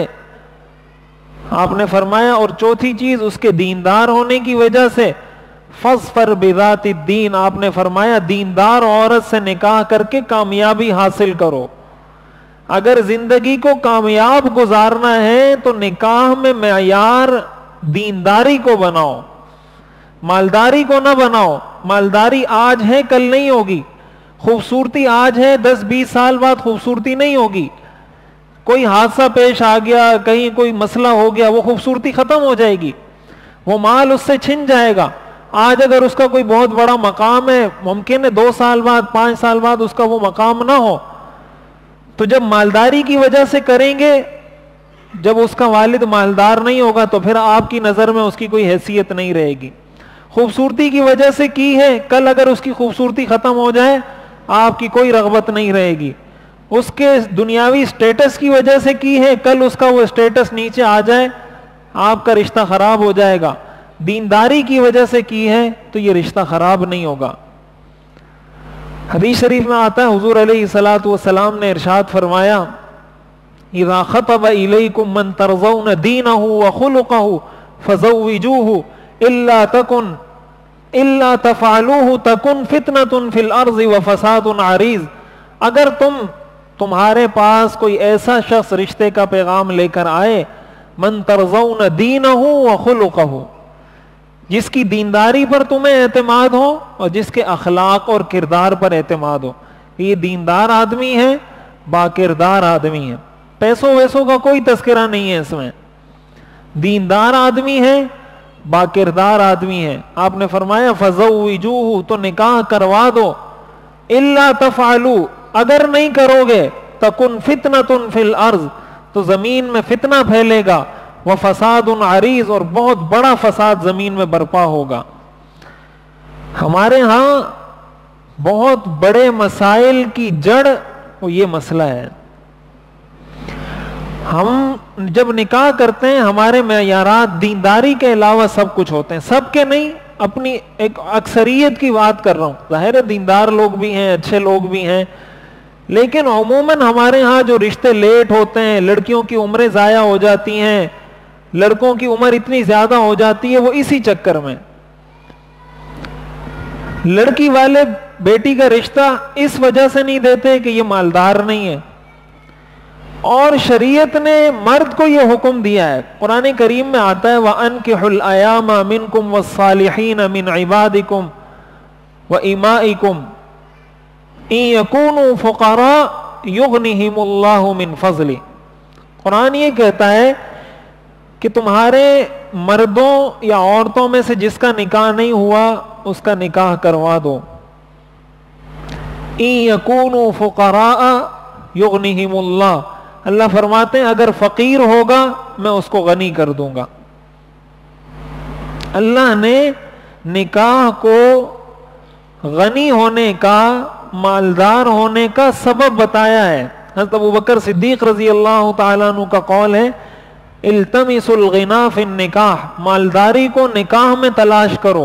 آپ نے فرمایا, اور چوتھی چیز اس کے دیندار ہونے کی وجہ سے. فاظفر بذات الدین, آپ نے فرمایا دیندار عورت سے نکاح کر کے کامیابی حاصل کرو. اگر زندگی کو کامیاب گزارنا ہے تو نکاح میں معیار دینداری کو بناؤ, مالداری کو نہ بناؤ. مالداری آج ہے کل نہیں ہوگی, خوبصورتی آج ہے دس بیس سال بعد خوبصورتی نہیں ہوگی. کوئی حادثہ پیش آ گیا, کہیں کوئی مسئلہ ہو گیا, وہ خوبصورتی ختم ہو جائے گی, وہ مال اس سے چھن جائے گا. آج اگر اس کا کوئی بہت بڑا مقام ہے, ممکن ہے دو سال بعد پانچ سال بعد اس کا وہ مقام نہ ہو. تو جب مالداری کی وجہ سے کریں گے, جب اس کا والد مالدار نہیں ہوگا تو پھر آپ کی نظر میں اس کی کوئی حیثیت نہیں رہے گی. خوبصورتی کی وجہ سے کی ہے, کل اگر اس کی خوبصورتی ختم ہو جائے آپ کی کوئی رغبت نہیں رہے گی. اس کے دنیاوی سٹیٹس کی وجہ سے کی ہے, کل اس کا وہ سٹیٹس نیچے آ جائے آپ کا رشتہ خراب ہو جائے گا. دینداری کی وجہ سے کی ہے تو یہ رشتہ خراب نہیں ہوگا. حدیث شریف میں آتا ہے حضور علیہ الصلوۃ والسلام نے ارشاد فرمایا اذا خطب الیکم من ترضون دینہ وخلقہ فزوجوہ الا تکن الا تفعلوہ تکن فتنۃ فی الارض وفساد عریض. اگر تم تمہارے پاس کوئی ایسا شخص رشتے کا پیغام لے کر آئے, من ترضون دینہ وخلقہ, جس کی دینداری پر تمہیں اعتماد ہو اور جس کے اخلاق اور کردار پر اعتماد ہو. یہ دیندار آدمی ہے, باکردار آدمی ہے, پیسوں ویسوں کا کوئی تذکرہ نہیں ہے اس میں, دیندار آدمی ہے, باکردار آدمی ہے. آپ نے فرمایا فزوجوہ, تو نکاح کروا دو. الا تفعلوا, اگر نہیں کرو گے تکن فتنۃ فی الارض, تو زمین میں فتنہ پھیلے گا, وفساد عریض, اور بہت بڑا فساد زمین میں برپا ہوگا. ہمارے ہاں بہت بڑے مسائل کی جڑ وہ یہ مسئلہ ہے. ہم جب نکاح کرتے ہیں ہمارے معیارات دینداری کے علاوہ سب کچھ ہوتے ہیں، سب کے نہیں، اپنی ایک اکثریت کی بات کر رہا ہوں، ظاہر ہے دیندار لوگ بھی ہیں، اچھے لوگ بھی ہیں، لیکن عموماً ہمارے ہاں جو رشتے لیٹ ہوتے ہیں، لڑکیوں کی عمریں ضائع ہو جاتی ہیں، لڑکوں کی عمر اتنی زیادہ ہو جاتی ہے، وہ اسی چکر میں لڑکی والے بیٹی کا رشتہ اس وجہ سے نہیں دیتے کہ یہ مالدار نہیں ہے. اور شریعت نے مرد کو یہ حکم دیا ہے، قرآن کریم میں آتا ہے وَأَنْكِحُوا الْأَيَامَ مِنْكُمْ وَالصَّالِحِينَ مِنْ عِبَادِكُمْ وَإِمَائِكُمْ إِنْ يَكُونُوا فُقَرَاءَ يُغْنِهِمُ اللَّهُ مِنْ فَضْلِهِ. قرآن یہ کہتا ہے کہ تمہارے مردوں یا عورتوں میں سے جس کا نکاح نہیں ہوا اس کا نکاح کروا دو. إِنْ يَكُونُوا فُقَرَاءَ يُغْنِهِمُ اللَّهُ، اللہ فرماتے ہیں اگر فقیر ہوگا میں اس کو غنی کر دوں گا. اللہ نے نکاح کو غنی ہونے کا، مالدار ہونے کا سبب بتایا ہے. حضرت ابو بکر صدیق رضی اللہ تعالیٰ عنہ کا قول ہے التمسوا الغنا فی النکاح، مالداری کو نکاح میں تلاش کرو.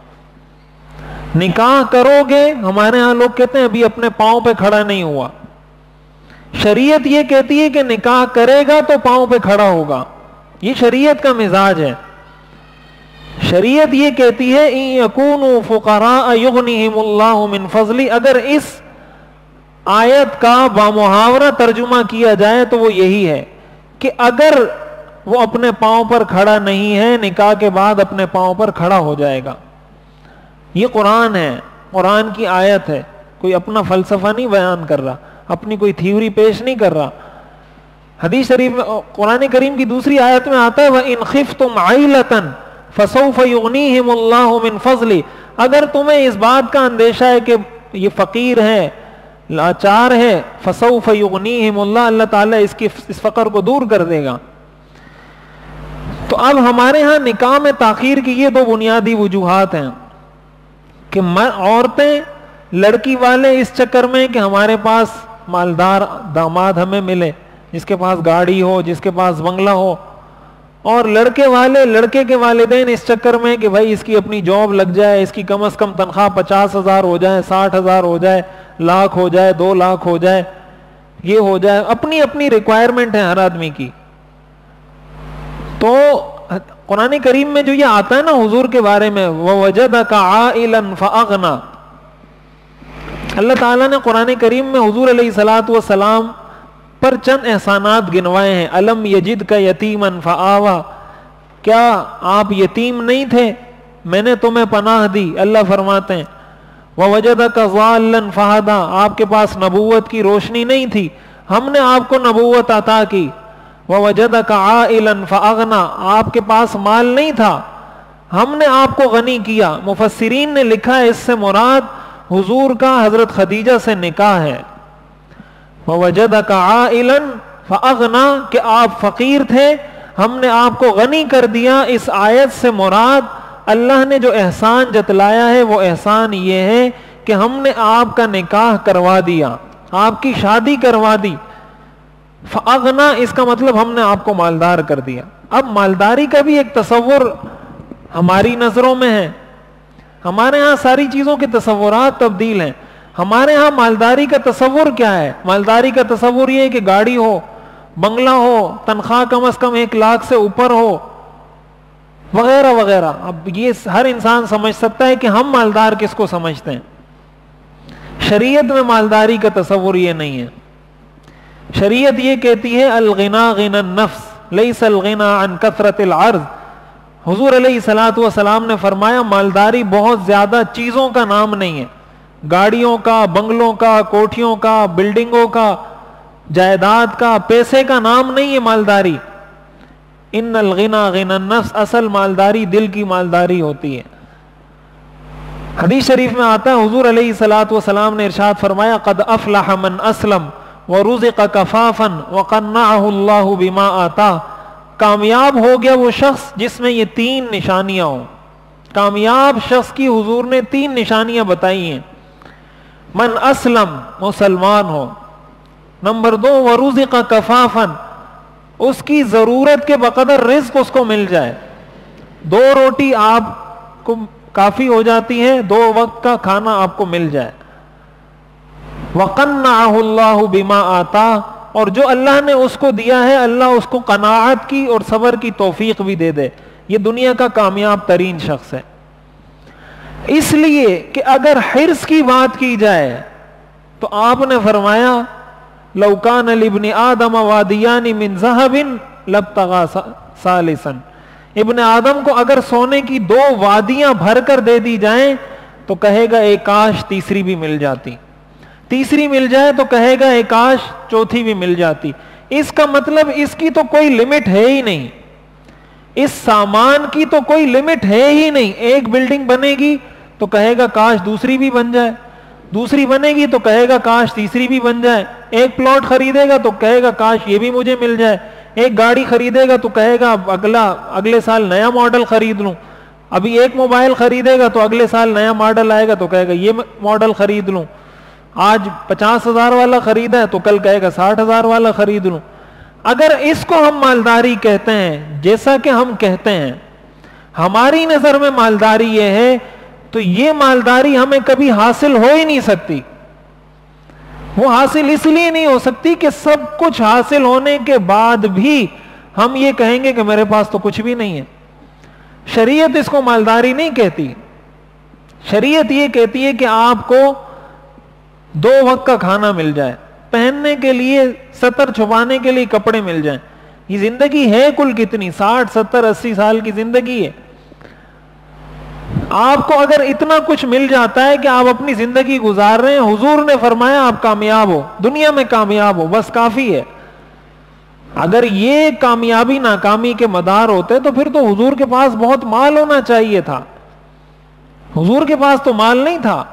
نکاح کرو گے، ہمارے ہاں لوگ کہتے ہیں ابھی اپنے پاؤں پہ کھڑا نہیں ہوا، شریعت یہ کہتی ہے کہ نکاح کرے گا تو پاؤں پہ کھڑا ہوگا. یہ شریعت کا مزاج ہے. شریعت یہ کہتی ہے ان یکونوا فقراء یغنیہم اللہ من فضلی. اگر اس آیت کا بامحاورہ ترجمہ کیا جائے تو وہ یہی ہے کہ اگر وہ اپنے پاؤں پر کھڑا نہیں ہے، نکاح کے بعد اپنے پاؤں پر کھڑا ہو جائے گا. یہ قرآن ہے، قرآن کی آیت ہے، کوئی اپنا فلسفہ نہیں بیان کر رہا، اپنی کوئی تھیوری پیش نہیں کر رہا. حدیث شریف میں قرآن کریم کی دوسری آیت میں آتا ہے وَإِنْ خِفْتُمْ عَيْلَةً فَسَوْفَ يُغْنِيهِمُ اللَّهُ مِنْ فَضْلِهِ. اگر تمہیں اس بات کا اندیشہ ہے کہ یہ فقیر ہے، لاچار ہے، فَسَوْفَ يُغْنِيهِمُ اللَّهُ، اللہ تعالیٰ اس کی اس فقر کو دور کر دے گا. تو اب ہمارے ہاں نکاح میں تاخیر کی یہ دو بنیادی وجوہات ہیں کہ عورتیں لڑکی والے اس چکر میں کہ ہمارے پاس مالدار داماد ہمیں ملے، جس کے پاس گاڑی ہو، جس کے پاس بنگلہ ہو، اور لڑکے والے لڑکے کے والدین اس چکر میں کہ بھائی اس کی اپنی جاب لگ جائے، اس کی کم از کم تنخواہ پچاس ہزار ہو جائے، ساٹھ ہزار ہو جائے، لاکھ ہو جائے، دو لاکھ ہو جائے، یہ ہو جائے. اپنی اپنی ریکوائرمنٹ ہے ہر آدمی کی. تو قرآن کریم میں جو یہ آتا ہے نا حضور کے بارے میں وَوَجَدَكَ عَائِلًا فَأَغْنَى، اللہ تعالیٰ نے قرآن کریم میں حضور علیہ الصلوۃ والسلام پر چند احسانات گنوائے ہیں. الم یجدک یتیما فآویٰ، کیا آپ یتیم نہیں تھے، میں نے تمہیں پناہ دی. اللہ فرماتے ہیں وَوَجَدَكَ ضَالًّا فَہَدَىٰ، آپ کے پاس نبوت کی روشنی نہیں تھی، ہم نے آپ کو نبوت عطا کی. وَوَجَدَكَ عَائِلًا فَأَغْنَىٰ، آپ کے پاس مال نہیں تھا، ہم نے آپ کو غنی کیا. مفسرین نے لکھا ہے اس سے مراد حضور کا حضرت خدیجہ سے نکاح ہے. وَوَجَدَكَ عَائِلًا فَأَغْنَىٰ، کہ آپ فقیر تھے، ہم نے آپ کو غنی کر دیا. اس آیت سے مراد اللہ نے جو احسان جتلایا ہے وہ احسان یہ ہے کہ ہم نے آپ کا نکاح کروا دیا، آپ کی شادی کروا دی. فَأَغْنَىٰ اس کا مطلب ہم نے آپ کو مالدار کر دیا. اب مالداری کا بھی ایک تصور ہماری نظروں میں ہے. ہمارے ہاں ساری چیزوں کے تصورات تبدیل ہیں. ہمارے ہاں مالداری کا تصور کیا ہے؟ مالداری کا تصور یہ ہے کہ گاڑی ہو، بنگلہ ہو، تنخواہ کم از کم ایک لاکھ سے اوپر ہو، وغیرہ وغیرہ. اب یہ ہر انسان سمجھ سکتا ہے کہ ہم مالدار کس کو سمجھتے ہیں. شریعت میں مالداری کا تصور یہ نہیں ہے. شریعت یہ کہتی ہے الغنا غنا النفس لیس الغنا عن کثرت العرض. حضور علیہ الصلوۃ والسلام نے فرمایا مالداری بہت زیادہ چیزوں کا نام نہیں ہے، گاڑیوں کا، بنگلوں کا، کوٹھیوں کا، بلڈنگوں کا، جائیداد کا، پیسے کا نام نہیں ہے مالداری. ان الغنا غنا النفس، اصل مالداری دل کی مالداری ہوتی ہے. حدیث شریف میں آتا ہے حضور علیہ الصلوۃ والسلام نے ارشاد فرمایا قد افلح من اسلم ورزق کفافا وقنعه اللہ بما آتاہ، کامیاب ہو گیا وہ شخص جس میں یہ تین نشانیاں ہوں. کامیاب شخص کی حضور نے تین نشانیاں بتائی ہیں. من اسلم، مسلمان ہو. نمبر دو ورزق کفافا، اس کی ضرورت کے بقدر رزق اس کو مل جائے. دو روٹی آپ کو کافی ہو جاتی ہے, دو وقت کا کھانا آپ کو مل جائے. وَقَنَّعَهُ اللَّهُ بِمَا آتَاهُ, اور جو اللہ نے اس کو دیا ہے اللہ اس کو قناعت کی اور صبر کی توفیق بھی دے دے. یہ دنیا کا کامیاب ترین شخص ہے. اس لیے کہ اگر حرص کی بات کی جائے تو آپ نے فرمایا لَوْ كَانَ لِابْنِ آدَمَ وَادِيَانِ مِنْ ذَهَبٍ لَابْتَغَىٰ ثَالِثًا, ابن آدم کو اگر سونے کی دو وادیاں بھر کر دے دی جائیں تو کہے گا ایک کاش تیسری بھی مل جاتی, تیسری مل جائے تو کہے گا ایک کاش چوتھی بھی مل جاتی. اس کا مطلب اس کی تو کوئی لمٹ ہے ہی نہیں, اس سامان کی تو کوئی لمٹ ہے ہی نہیں. ایک بلڈنگ بنے گی تو کہے گا کاش دوسری بھی بن جائے, دوسری بنے گی تو کہے گا کاش تیسری بھی بن جائے. ایک پلاٹ خریدے گا تو کہے گا کاش یہ بھی مجھے مل جائے. ایک گاڑی خریدے گا تو کہے گا اگلا اگلے سال نیا ماڈل خرید لوں. ابھی ایک موبائل خریدے گا تو اگلے سال نیا ماڈل آئے گا تو کہے گا یہ ماڈل خرید لوں. آج پچاس ہزار والا خریدا ہے تو کل کہے گا ساٹھ ہزار والا خرید لوں. اگر اس کو ہم مالداری کہتے ہیں جیسا کہ ہم کہتے ہیں, ہماری نظر میں مالداری یہ ہے, تو یہ مالداری ہمیں کبھی حاصل ہو ہی نہیں سکتی. وہ حاصل اس لیے نہیں ہو سکتی کہ سب کچھ حاصل ہونے کے بعد بھی ہم یہ کہیں گے کہ میرے پاس تو کچھ بھی نہیں ہے. شریعت اس کو مالداری نہیں کہتی. شریعت یہ کہتی ہے کہ آپ کو دو وقت کا کھانا مل جائے, پہننے کے لیے ستر چھپانے کے لیے کپڑے مل جائیں. یہ زندگی ہے کل کتنی, ساٹھ ستر اسی سال کی زندگی ہے. آپ کو اگر اتنا کچھ مل جاتا ہے کہ آپ اپنی زندگی گزار رہے ہیں, حضور نے فرمایا آپ کامیاب ہو, دنیا میں کامیاب ہو, بس کافی ہے. اگر یہ کامیابی ناکامی کے مدار ہوتے تو پھر تو حضور کے پاس بہت مال ہونا چاہیے تھا. حضور کے پاس تو مال نہیں تھا.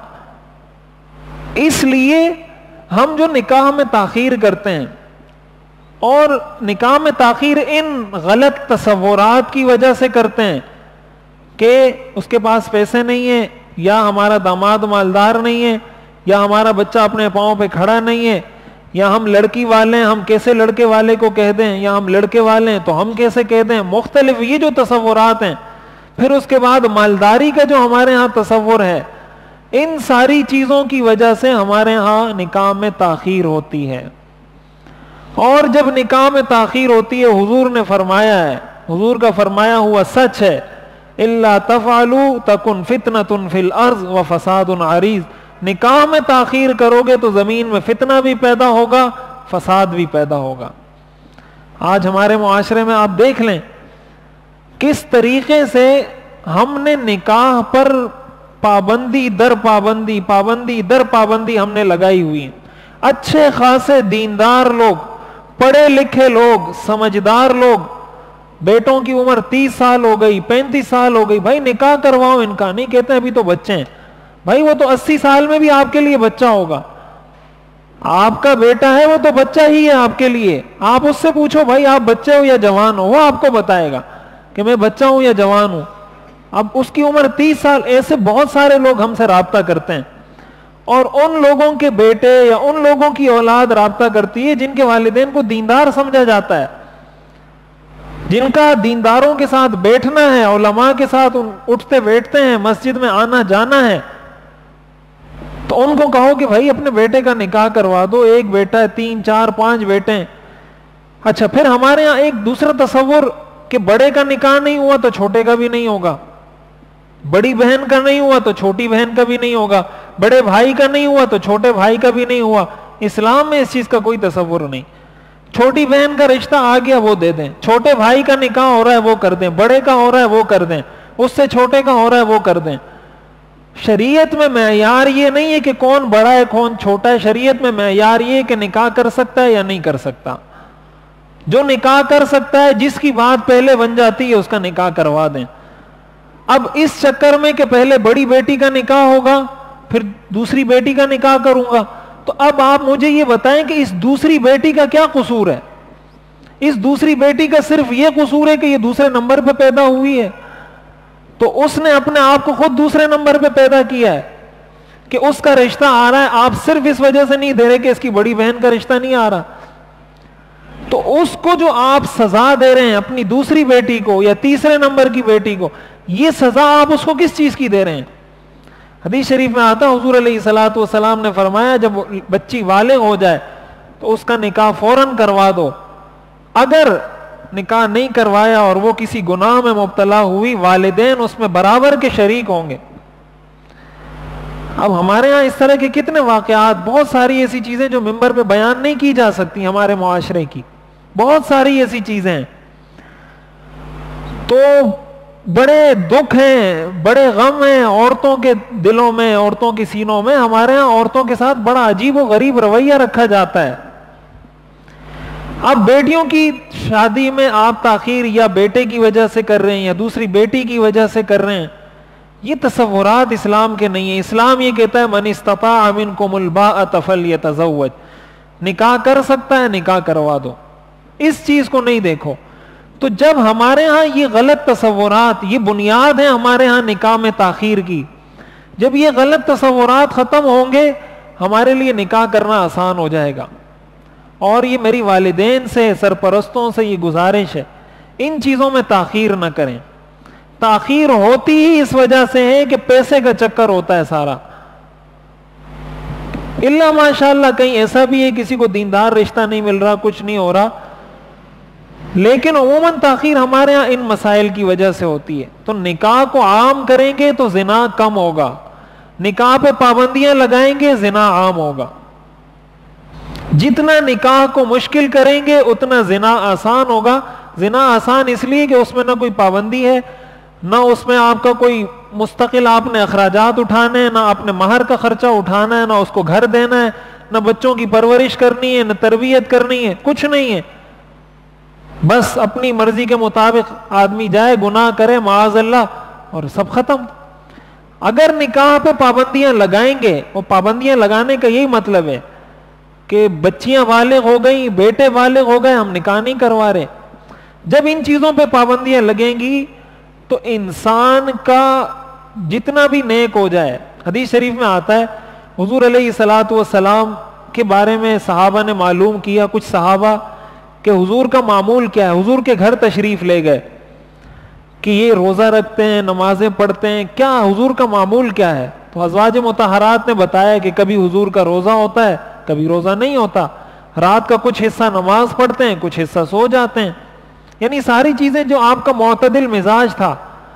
اس لیے ہم جو نکاح میں تاخیر کرتے ہیں, اور نکاح میں تاخیر ان غلط تصورات کی وجہ سے کرتے ہیں کہ اس کے پاس پیسے نہیں ہیں, یا ہمارا داماد مالدار نہیں ہے, یا ہمارا بچہ اپنے پاؤں پہ کھڑا نہیں ہے, یا ہم لڑکی والے ہیں ہم کیسے لڑکے والے کو کہہ دیں, یا ہم لڑکے والے ہیں تو ہم کیسے کہہ دیں. مختلف یہ جو تصورات ہیں. پھر اس کے بعد مالداری کا جو ہمارے ہاں تصور ہے, ان ساری چیزوں کی وجہ سے ہمارے ہاں نکاح میں تاخیر ہوتی ہے. اور جب نکاح میں تاخیر ہوتی ہے, حضور نے فرمایا ہے, حضور کا فرمایا ہوا سچ ہے, الا تفعلوا تکن فتنۃ فی الارض وفساد عریض. نکاح میں تاخیر کرو گے تو زمین میں فتنہ بھی پیدا ہوگا, فساد بھی پیدا ہوگا. آج ہمارے معاشرے میں آپ دیکھ لیں کس طریقے سے ہم نے نکاح پر پابندی در پابندی پابندی در پابندی ہم نے لگائی ہوئی ہے. اچھے خاصے دیندار لوگ, پڑھے لکھے لوگ, سمجھدار لوگ, بیٹوں کی عمر تیس سال ہو گئی, پینتیس سال ہو گئی, بھائی نکاح کرواؤ ان کا. نہیں کہتے ابھی تو بچے ہیں. بھائی وہ تو اسی سال میں بھی آپ کے لیے بچہ ہوگا. آپ کا بیٹا ہے وہ تو بچہ ہی ہے آپ کے لیے. آپ اس سے پوچھو بھائی آپ بچے ہو یا جوان ہو, وہ آپ کو بتائے گا کہ میں بچہ ہوں یا جوان ہوں. اب اس کی عمر تیس سال. ایسے بہت سارے لوگ ہم سے رابطہ کرتے ہیں, اور ان لوگوں کے بیٹے یا ان لوگوں کی اولاد رابطہ کرتی ہے جن کے والدین کو دیندار سمجھا جاتا ہے, جن کا دینداروں کے ساتھ بیٹھنا ہے, علماء کے ساتھ اٹھتے بیٹھتے ہیں, مسجد میں آنا جانا ہے. تو ان کو کہو کہ بھائی اپنے بیٹے کا نکاح کروا دو. ایک بیٹا ہے, تین چار پانچ بیٹے ہیں. اچھا, پھر ہمارے یہاں ایک دوسرا تصور کہ بڑے کا نکاح نہیں ہوا تو چھوٹے کا بھی نہیں ہوگا, بڑی بہن کا نہیں ہوا تو چھوٹی بہن کا بھی نہیں ہوگا, بڑے بھائی کا نہیں ہوا تو چھوٹے بھائی کا بھی نہیں ہوا. اسلام میں اس چیز کا کوئی تصور نہیں. چھوٹی بہن کا رشتہ آ گیا وہ دے دیں, چھوٹے بھائی کا نکاح ہو رہا ہے وہ کر دیں, بڑے کا ہو رہا ہے وہ کر دیں, اس سے چھوٹے کا ہو رہا ہے وہ کر دیں. شریعت میں معیار یہ نہیں ہے کہ کون بڑا ہے کون چھوٹا ہے. شریعت میں معیار یہ ہے کہ نکاح کر سکتا ہے یا نہیں کر سکتا. جو نکاح کر سکتا ہے, جس کی بات پہلے بن جاتی ہے, اس کا نکاح کروا دیں. اب اس چکر میں کہ پہلے بڑی بیٹی کا نکاح ہوگا پھر دوسری بیٹی کا نکاح کروں گا, تو اب آپ مجھے یہ بتائیں کہ اس دوسری بیٹی کا کیا قصور ہے. اس دوسری بیٹی کا صرف یہ قصور ہے کہ یہ دوسرے نمبر پہ پیدا ہوئی ہے, تو اس نے اپنے آپ کو خود دوسرے نمبر پہ پیدا کیا ہے کہ اس کا رشتہ آ رہا ہے. آپ صرف اس وجہ سے نہیں دے رہے کہ اس کی بڑی بہن کا رشتہ نہیں آ رہا. تو اس کو جو آپ سزا دے رہے ہیں اپنی دوسری بیٹی کو یا تیسرے نمبر کی بیٹی کو, یہ سزا آپ اس کو کس چیز کی دے رہے ہیں؟ حدیث شریف میں آتا حضور علیہ الصلوۃ والسلام نے فرمایا جب بچی بالغ ہو جائے تو اس کا نکاح فوراً کروا دو, اگر نکاح نہیں کروایا اور وہ کسی گناہ میں مبتلا ہوئی والدین اس میں برابر کے شریک ہوں گے. اب ہمارے ہاں اس طرح کے کتنے واقعات, بہت ساری ایسی چیزیں جو ممبر پہ بیان نہیں کی جا سکتی ہمارے معاشرے کی, بہت ساری ایسی چیزیں ہیں. تو بڑے دکھ ہیں, بڑے غم ہیں عورتوں کے دلوں میں, عورتوں کے سینوں میں. ہمارے ہاں عورتوں کے ساتھ بڑا عجیب و غریب رویہ رکھا جاتا ہے. اب بیٹیوں کی شادی میں آپ تاخیر یا بیٹے کی وجہ سے کر رہے ہیں یا دوسری بیٹی کی وجہ سے کر رہے ہیں, یہ تصورات اسلام کے نہیں ہیں. اسلام یہ کہتا ہے من استطاع منکم الباءۃ فلیتزوج, نکاح کر سکتا ہے نکاح کروا دو, اس چیز کو نہیں دیکھو. تو جب ہمارے ہاں یہ غلط تصورات, یہ بنیاد ہے ہمارے ہاں نکاح میں تاخیر کی, جب یہ غلط تصورات ختم ہوں گے ہمارے لیے نکاح کرنا آسان ہو جائے گا. اور یہ میری والدین سے, سرپرستوں سے یہ گزارش ہے, ان چیزوں میں تاخیر نہ کریں. تاخیر ہوتی ہی اس وجہ سے ہے کہ پیسے کا چکر ہوتا ہے سارا. اللہ ماشاءاللہ کہیں ایسا بھی ہے کسی کو دیندار رشتہ نہیں مل رہا, کچھ نہیں ہو رہا, لیکن عموماً تاخیر ہمارے ہاں ان مسائل کی وجہ سے ہوتی ہے. تو نکاح کو عام کریں گے تو زنا کم ہوگا, نکاح پہ پابندیاں لگائیں گے زنا عام ہوگا. جتنا نکاح کو مشکل کریں گے اتنا زنا آسان ہوگا. زنا آسان اس لیے کہ اس میں نہ کوئی پابندی ہے, نہ اس میں آپ کا کوئی مستقل آپ نے اخراجات اٹھانے ہیں, نہ اپنے مہر کا خرچہ اٹھانا ہے, نہ اس کو گھر دینا ہے, نہ بچوں کی پرورش کرنی ہے, نہ تربیت کرنی ہے, کچھ نہیں ہے. بس اپنی مرضی کے مطابق آدمی جائے, گناہ کرے معاذ اللہ, اور سب ختم. اگر نکاح پہ پابندیاں لگائیں گے, وہ پابندیاں لگانے کا یہی مطلب ہے کہ بچیاں بالغ ہو گئی, بیٹے بالغ ہو گئے, ہم نکاح نہیں کروا رہے. جب ان چیزوں پہ پابندیاں لگیں گی تو انسان کا جتنا بھی نیک ہو جائے. حدیث شریف میں آتا ہے حضور علیہ الصلوۃ والسلام کے بارے میں صحابہ نے معلوم کیا, کچھ صحابہ, کہ حضور کا معمول کیا ہے. حضور کے گھر تشریف لے گئے کہ یہ روزہ رکھتے ہیں, نمازیں پڑھتے ہیں, کیا حضور کا معمول کیا ہے؟ تو ازواج مطہرات نے بتایا کہ کبھی حضور کا روزہ ہوتا ہے, کبھی روزہ نہیں ہوتا, رات کا کچھ حصہ نماز پڑھتے ہیں, کچھ حصہ سو جاتے ہیں. یعنی ساری چیزیں جو آپ کا معتدل مزاج تھا.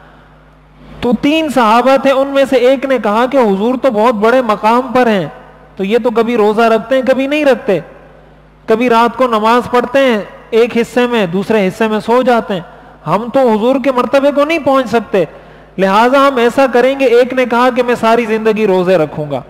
تو تین صحابہ تھے, ان میں سے ایک نے کہا کہ حضور تو بہت بڑے مقام پر ہیں, تو یہ تو کبھی روزہ رکھتے ہیں کبھی نہیں رکھتے, کبھی رات کو نماز پڑھتے ہیں ایک حصے میں, دوسرے حصے میں سو جاتے ہیں, ہم تو حضور کے مرتبے کو نہیں پہنچ سکتے, لہٰذا ہم ایسا کریں گے. ایک نے کہا کہ میں ساری زندگی روزے رکھوں گا,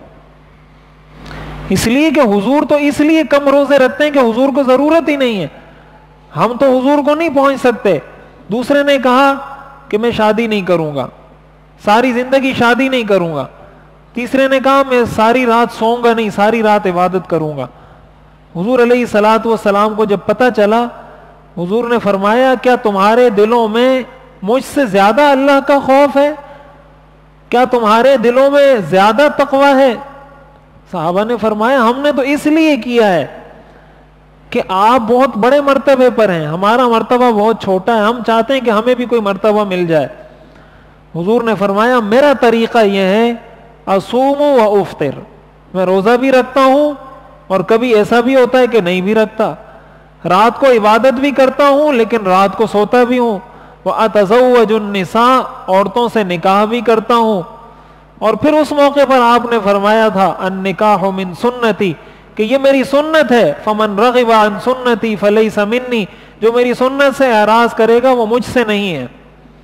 اس لیے کہ حضور تو اس لیے کم روزے رکھتے ہیں کہ حضور کو ضرورت ہی نہیں ہے, ہم تو حضور کو نہیں پہنچ سکتے. دوسرے نے کہا کہ میں شادی نہیں کروں گا, ساری زندگی شادی نہیں کروں گا. تیسرے نے کہا میں ساری رات سوؤں گا نہیں, ساری رات عبادت کروں گا. حضور علیہ الصلوۃ والسلام کو جب پتہ چلا, حضور نے فرمایا کیا تمہارے دلوں میں مجھ سے زیادہ اللہ کا خوف ہے؟ کیا تمہارے دلوں میں زیادہ تقوی ہے؟ صحابہ نے فرمایا ہم نے تو اس لیے کیا ہے کہ آپ بہت بڑے مرتبے پر ہیں, ہمارا مرتبہ بہت چھوٹا ہے, ہم چاہتے ہیں کہ ہمیں بھی کوئی مرتبہ مل جائے. حضور نے فرمایا میرا طریقہ یہ ہے اصوم و افطر, میں روزہ بھی رکھتا ہوں اور کبھی ایسا بھی ہوتا ہے کہ نہیں بھی رکھتا, رات کو عبادت بھی کرتا ہوں لیکن رات کو سوتا بھی ہوں, وَأَتَزَوَّجُ النِّسَاءَ, عورتوں سے نکاح بھی کرتا ہوں. اور پھر اس موقع پر آپ نے فرمایا تھا النکاح من سنتی, کہ یہ میری سنت ہے, فمن رغب عن سنتی فلیس منی, جو میری سنت سے اعراض کرے گا وہ مجھ سے نہیں ہے.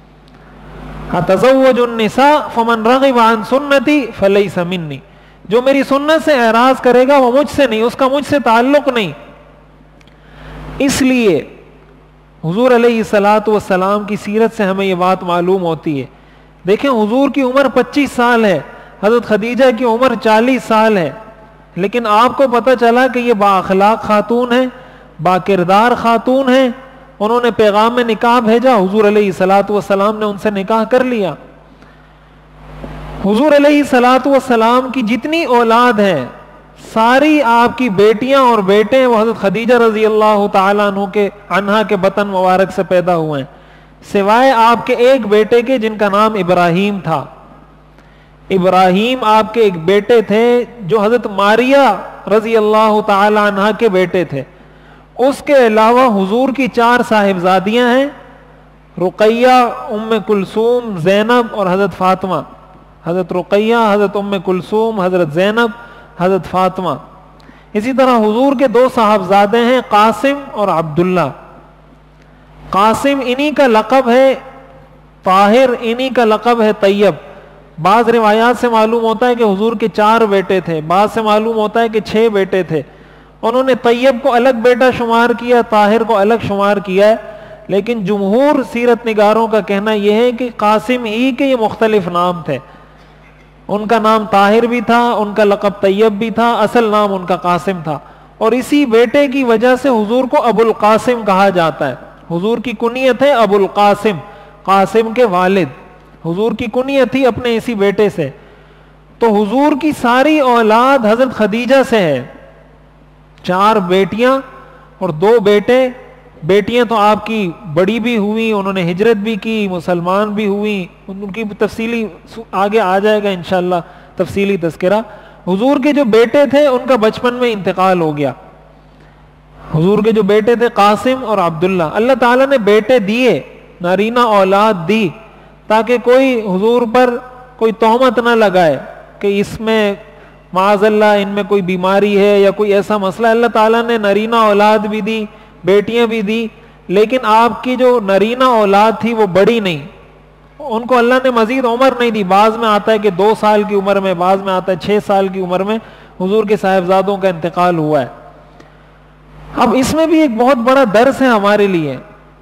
تزوج النساء فمن رغب عن سنتی فلیس منی, جو میری سنت سے اعراض کرے گا وہ مجھ سے نہیں, اس کا مجھ سے تعلق نہیں. اس لیے حضور علیہ الصلوۃ والسلام کی سیرت سے ہمیں یہ بات معلوم ہوتی ہے. دیکھیں حضور کی عمر پچیس سال ہے, حضرت خدیجہ کی عمر چالیس سال ہے, لیکن آپ کو پتہ چلا کہ یہ با اخلاق خاتون ہے, با کردار خاتون ہے. انہوں نے پیغام میں نکاح بھیجا, حضور علیہ الصلوۃ والسلام نے ان سے نکاح کر لیا. حضور علیہ الصلوۃ والسلام کی جتنی اولاد ہے ساری آپ کی بیٹیاں اور بیٹے وہ حضرت خدیجہ رضی اللہ تعالیٰ عنہ کے عنہا کے بطن مبارک سے پیدا ہوئے ہیں، سوائے آپ کے ایک بیٹے کے جن کا نام ابراہیم تھا۔ ابراہیم آپ کے ایک بیٹے تھے جو حضرت ماریہ رضی اللہ تعالی عنہ کے بیٹے تھے۔ اس کے علاوہ حضور کی چار صاحبزادیاں ہیں، رقیہ، ام کلثوم، زینب اور حضرت فاطمہ۔ حضرت رقیہ، حضرت ام کلثوم، حضرت زینب، حضرت فاطمہ۔ اسی طرح حضور کے دو صاحبزادے ہیں، قاسم اور عبداللہ۔ قاسم انہی کا لقب ہے طاہر، انہی کا لقب ہے طیب۔ بعض روایات سے معلوم ہوتا ہے کہ حضور کے چار بیٹے تھے، بعض سے معلوم ہوتا ہے کہ چھ بیٹے تھے۔ انہوں نے طیب کو الگ بیٹا شمار کیا، طاہر کو الگ شمار کیا ہے، لیکن جمہور سیرت نگاروں کا کہنا یہ ہے کہ قاسم ہی کے یہ مختلف نام تھے۔ ان کا نام طاہر بھی تھا، ان کا لقب طیب بھی تھا، اصل نام ان کا قاسم تھا، اور اسی بیٹے کی وجہ سے حضور کو ابو القاسم کہا جاتا ہے۔ حضور کی کنیت ہے ابو القاسم، قاسم کے والد۔ حضور کی کنیت تھی اپنے اسی بیٹے سے۔ تو حضور کی ساری اولاد حضرت خدیجہ سے ہے، چار بیٹیاں اور دو بیٹے۔ بیٹیاں تو آپ کی بڑی بھی ہوئی، انہوں نے ہجرت بھی کی، مسلمان بھی ہوئی، ان کی تفصیلی آگے آ جائے گا انشاءاللہ تفصیلی تذکرہ۔ حضور کے جو بیٹے تھے ان کا بچپن میں انتقال ہو گیا۔ حضور کے جو بیٹے تھے قاسم اور عبداللہ، اللہ تعالیٰ نے بیٹے دیے، نارینہ اولاد دی، تاکہ کوئی حضور پر کوئی تہمت نہ لگائے کہ اس میں معاذ اللہ ان میں کوئی بیماری ہے یا کوئی ایسا مسئلہ۔ اللہ تعالیٰ نے نارینہ اولاد بھی دی، بیٹیاں بھی دی، لیکن آپ کی جو نارینہ اولاد تھی وہ بڑی نہیں، ان کو اللہ نے مزید عمر نہیں دی۔ بعض میں آتا ہے کہ دو سال کی عمر میں، بعض میں آتا ہے چھ سال کی عمر میں حضور کے صاحبزادوں کا انتقال ہوا ہے۔ اب اس میں بھی ایک بہت بڑا درس ہے ہمارے لیے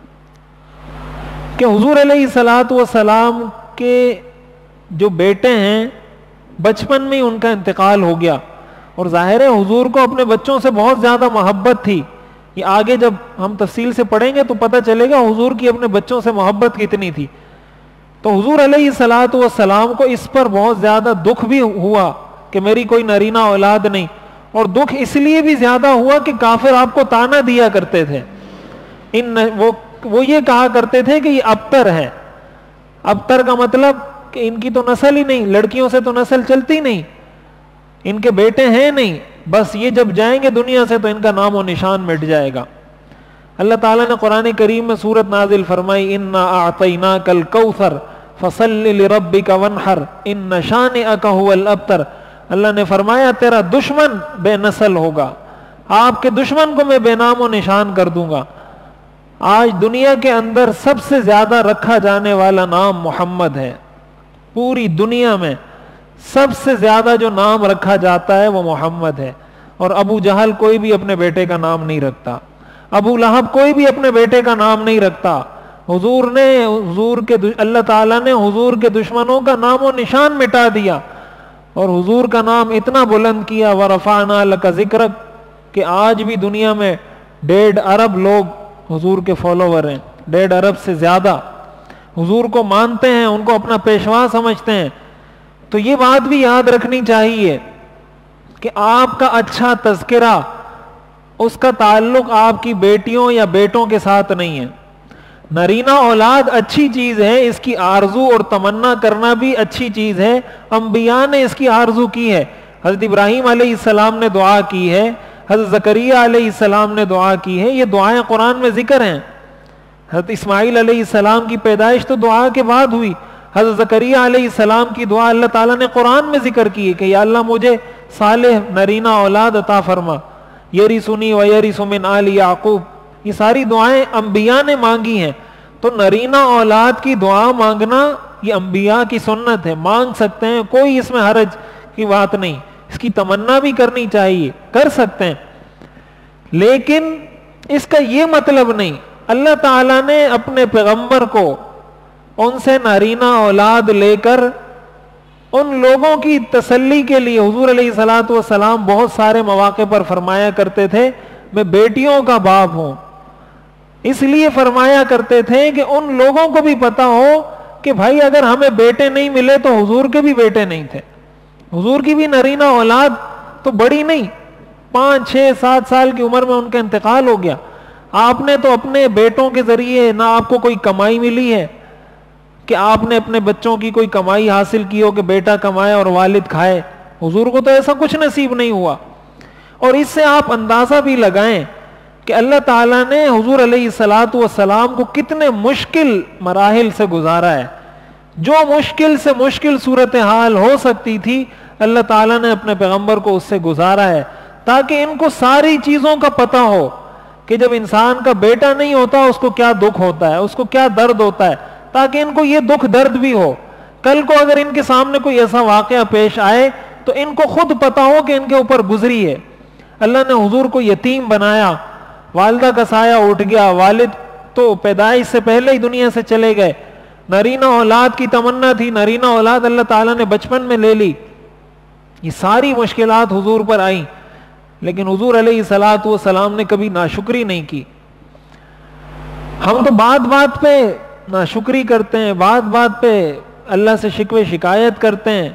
کہ حضور علیہ الصلوۃ والسلام کے جو بیٹے ہیں بچپن میں ان کا انتقال ہو گیا، اور ظاہر ہے حضور کو اپنے بچوں سے بہت زیادہ محبت تھی۔ یہ آگے جب ہم تفصیل سے پڑھیں گے تو پتہ چلے گا حضور کی اپنے بچوں سے محبت کتنی تھی۔ تو حضور علیہ الصلوۃ والسلام کو اس پر بہت زیادہ دکھ بھی ہوا کہ میری کوئی نارینہ اولاد نہیں، اور دکھ اس لیے بھی زیادہ ہوا کہ کافر آپ کو تانا دیا کرتے تھے۔ ان وہ وہ یہ کہا کرتے تھے کہ یہ ابتر ہے۔ ابتر کا مطلب کہ ان کی تو نسل ہی نہیں، لڑکیوں سے تو نسل چلتی نہیں، ان کے بیٹے ہیں نہیں، بس یہ جب جائیں گے دنیا سے تو ان کا نام و نشان مٹ جائے گا۔ اللہ تعالیٰ نے قرآن کریم میں سورت نازل فرمائی، انا اعطیناک الکوثر فصل لربک وانحر ان شانئک ھو الابتر۔ اللہ نے فرمایا تیرا دشمن بے نسل ہوگا، آپ کے دشمن کو میں بے نام و نشان کر دوں گا۔ آج دنیا کے اندر سب سے زیادہ رکھا جانے والا نام محمد ہے، پوری دنیا میں سب سے زیادہ جو نام رکھا جاتا ہے وہ محمد ہے۔ اور ابو جہل کوئی بھی اپنے بیٹے کا نام نہیں رکھتا، ابو لہب کوئی بھی اپنے بیٹے کا نام نہیں رکھتا۔ حضور نے حضور کے اللہ تعالیٰ نے حضور کے دشمنوں کا نام و نشان مٹا دیا، اور حضور کا نام اتنا بلند کیا، وَرَفَعْنَا لَكَ ذِكْرَكَ، کہ آج بھی دنیا میں ڈیڑھ ارب لوگ حضور کے فالوور ہیں، ڈیڑھ ارب سے زیادہ حضور کو مانتے ہیں، ان کو اپنا پیشوا سمجھتے ہیں۔ تو یہ بات بھی یاد رکھنی چاہیے کہ آپ کا اچھا تذکرہ، اس کا تعلق آپ کی بیٹیوں یا بیٹوں کے ساتھ نہیں ہے۔ نارینہ اولاد اچھی چیز ہے، اس کی آرزو اور تمنا کرنا بھی اچھی چیز ہے، انبیاء نے اس کی آرزو کی ہے۔ حضرت ابراہیم علیہ السلام نے دعا کی ہے، حضرت زکریہ علیہ السلام نے دعا کی ہے، یہ دعائیں قرآن میں ذکر ہیں۔ حضرت اسماعیل علیہ السلام کی پیدائش تو دعا کے بعد ہوئی، حضرت زکریہ علیہ السلام کی دعا اللہ تعالیٰ نے قرآن میں ذکر کی ہے کہ یا اللہ مجھے صالح نارینہ اولاد عطا فرما، یرثنی و یرث من آل یعقوب۔ یہ ساری دعائیں انبیاء نے مانگی ہیں۔ تو نارینہ اولاد کی دعا مانگنا یہ انبیاء کی سنت ہے، مانگ سکتے ہیں، کوئی اس میں حرج کی بات نہیں، اس کی تمنا بھی کرنی چاہیے، کر سکتے ہیں، لیکن اس کا یہ مطلب نہیں۔ اللہ تعالیٰ نے اپنے پیغمبر کو ان سے نارینہ اولاد لے کر ان لوگوں کی تسلی کے لیے، حضور علیہ الصلوۃ والسلام بہت سارے مواقع پر فرمایا کرتے تھے میں بیٹیوں کا باپ ہوں، اس لیے فرمایا کرتے تھے کہ ان لوگوں کو بھی پتا ہو کہ بھائی اگر ہمیں بیٹے نہیں ملے تو حضور کے بھی بیٹے نہیں تھے، حضور کی بھی نارینہ اولاد تو بڑی نہیں، پانچ چھ سات سال کی عمر میں ان کا انتقال ہو گیا. آپ نے تو اپنے بیٹوں کے ذریعے نہ آپ کو کوئی کمائی ملی ہے کہ آپ نے اپنے بچوں کی کوئی کمائی حاصل کی ہو کہ بیٹا کمائے اور والد کھائے. حضور کو تو ایسا کچھ نصیب نہیں ہوا. اور اس سے آپ اندازہ بھی لگائیں کہ اللہ تعالیٰ نے حضور علیہ الصلاۃ والسلام کو کتنے مشکل مراحل سے گزارا ہے. جو مشکل سے مشکل صورتحال ہو سکتی تھی اللہ تعالیٰ نے اپنے پیغمبر کو اس سے گزارا ہے تاکہ ان کو ساری چیزوں کا پتہ ہو کہ جب انسان کا بیٹا نہیں ہوتا اس کو کیا دکھ ہوتا ہے, اس کو کیا درد ہوتا ہے, تاکہ ان کو یہ دکھ درد بھی ہو. کل کو اگر ان کے سامنے کوئی ایسا واقعہ پیش آئے تو ان کو خود پتا ہو کہ ان کے اوپر گزری ہے. اللہ نے حضور کو یتیم بنایا, والدہ کا سایہ اٹھ گیا, والد تو پیدائش سے پہلے ہی دنیا سے چلے گئے, نرینہ اولاد کی تمنا تھی, نرینہ اولاد اللہ تعالیٰ نے بچپن میں لے لی. یہ ساری مشکلات حضور پر آئیں لیکن حضور علیہ الصلاۃ والسلام نے کبھی ناشکری نہیں کی. ہم تو بات بات پہ ناشکری کرتے ہیں, بات بات پہ اللہ سے شکوے شکایت کرتے ہیں.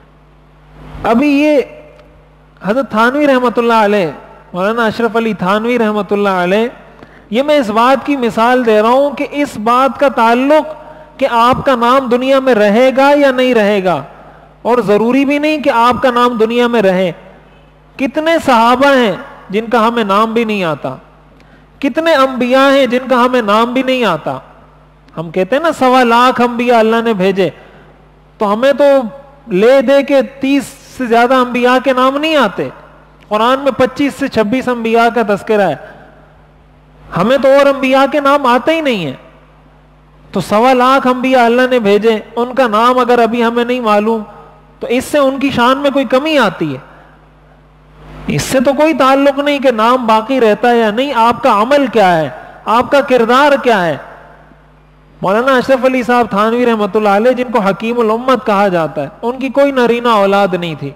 ابھی یہ حضرت تھانوی رحمۃ اللہ علیہ, مولانا اشرف علی تھانوی رحمۃ اللہ علیہ, یہ میں اس بات کی مثال دے رہا ہوں کہ اس بات کا تعلق کہ آپ کا نام دنیا میں رہے گا یا نہیں رہے گا, اور ضروری بھی نہیں کہ آپ کا نام دنیا میں رہے. کتنے صحابہ ہیں جن کا ہمیں نام بھی نہیں آتا, کتنے انبیاء ہیں جن کا ہمیں نام بھی نہیں آتا. ہم کہتے ہیں نا سوا لاکھ انبیاء اللہ نے بھیجے, تو ہمیں تو لے دے کے تیس سے زیادہ انبیاء کے نام نہیں آتے. قرآن میں پچیس سے چھبیس انبیاء کا تذکرہ ہے, ہمیں تو اور انبیاء کے نام آتے ہی نہیں ہیں. تو سوا لاکھ انبیاء اللہ نے بھیجے, ان کا نام اگر ابھی ہمیں نہیں معلوم تو اس سے ان کی شان میں کوئی کمی آتی ہے؟ اس سے تو کوئی تعلق نہیں کہ نام باقی رہتا ہے یا نہیں. آپ کا عمل کیا ہے, آپ کا کردار کیا ہے. مولانا اشرف علی صاحب تھانوی رحمۃ اللہ علیہ, جن کو حکیم الامت کہا جاتا ہے, ان کی کوئی نرینہ اولاد نہیں تھی,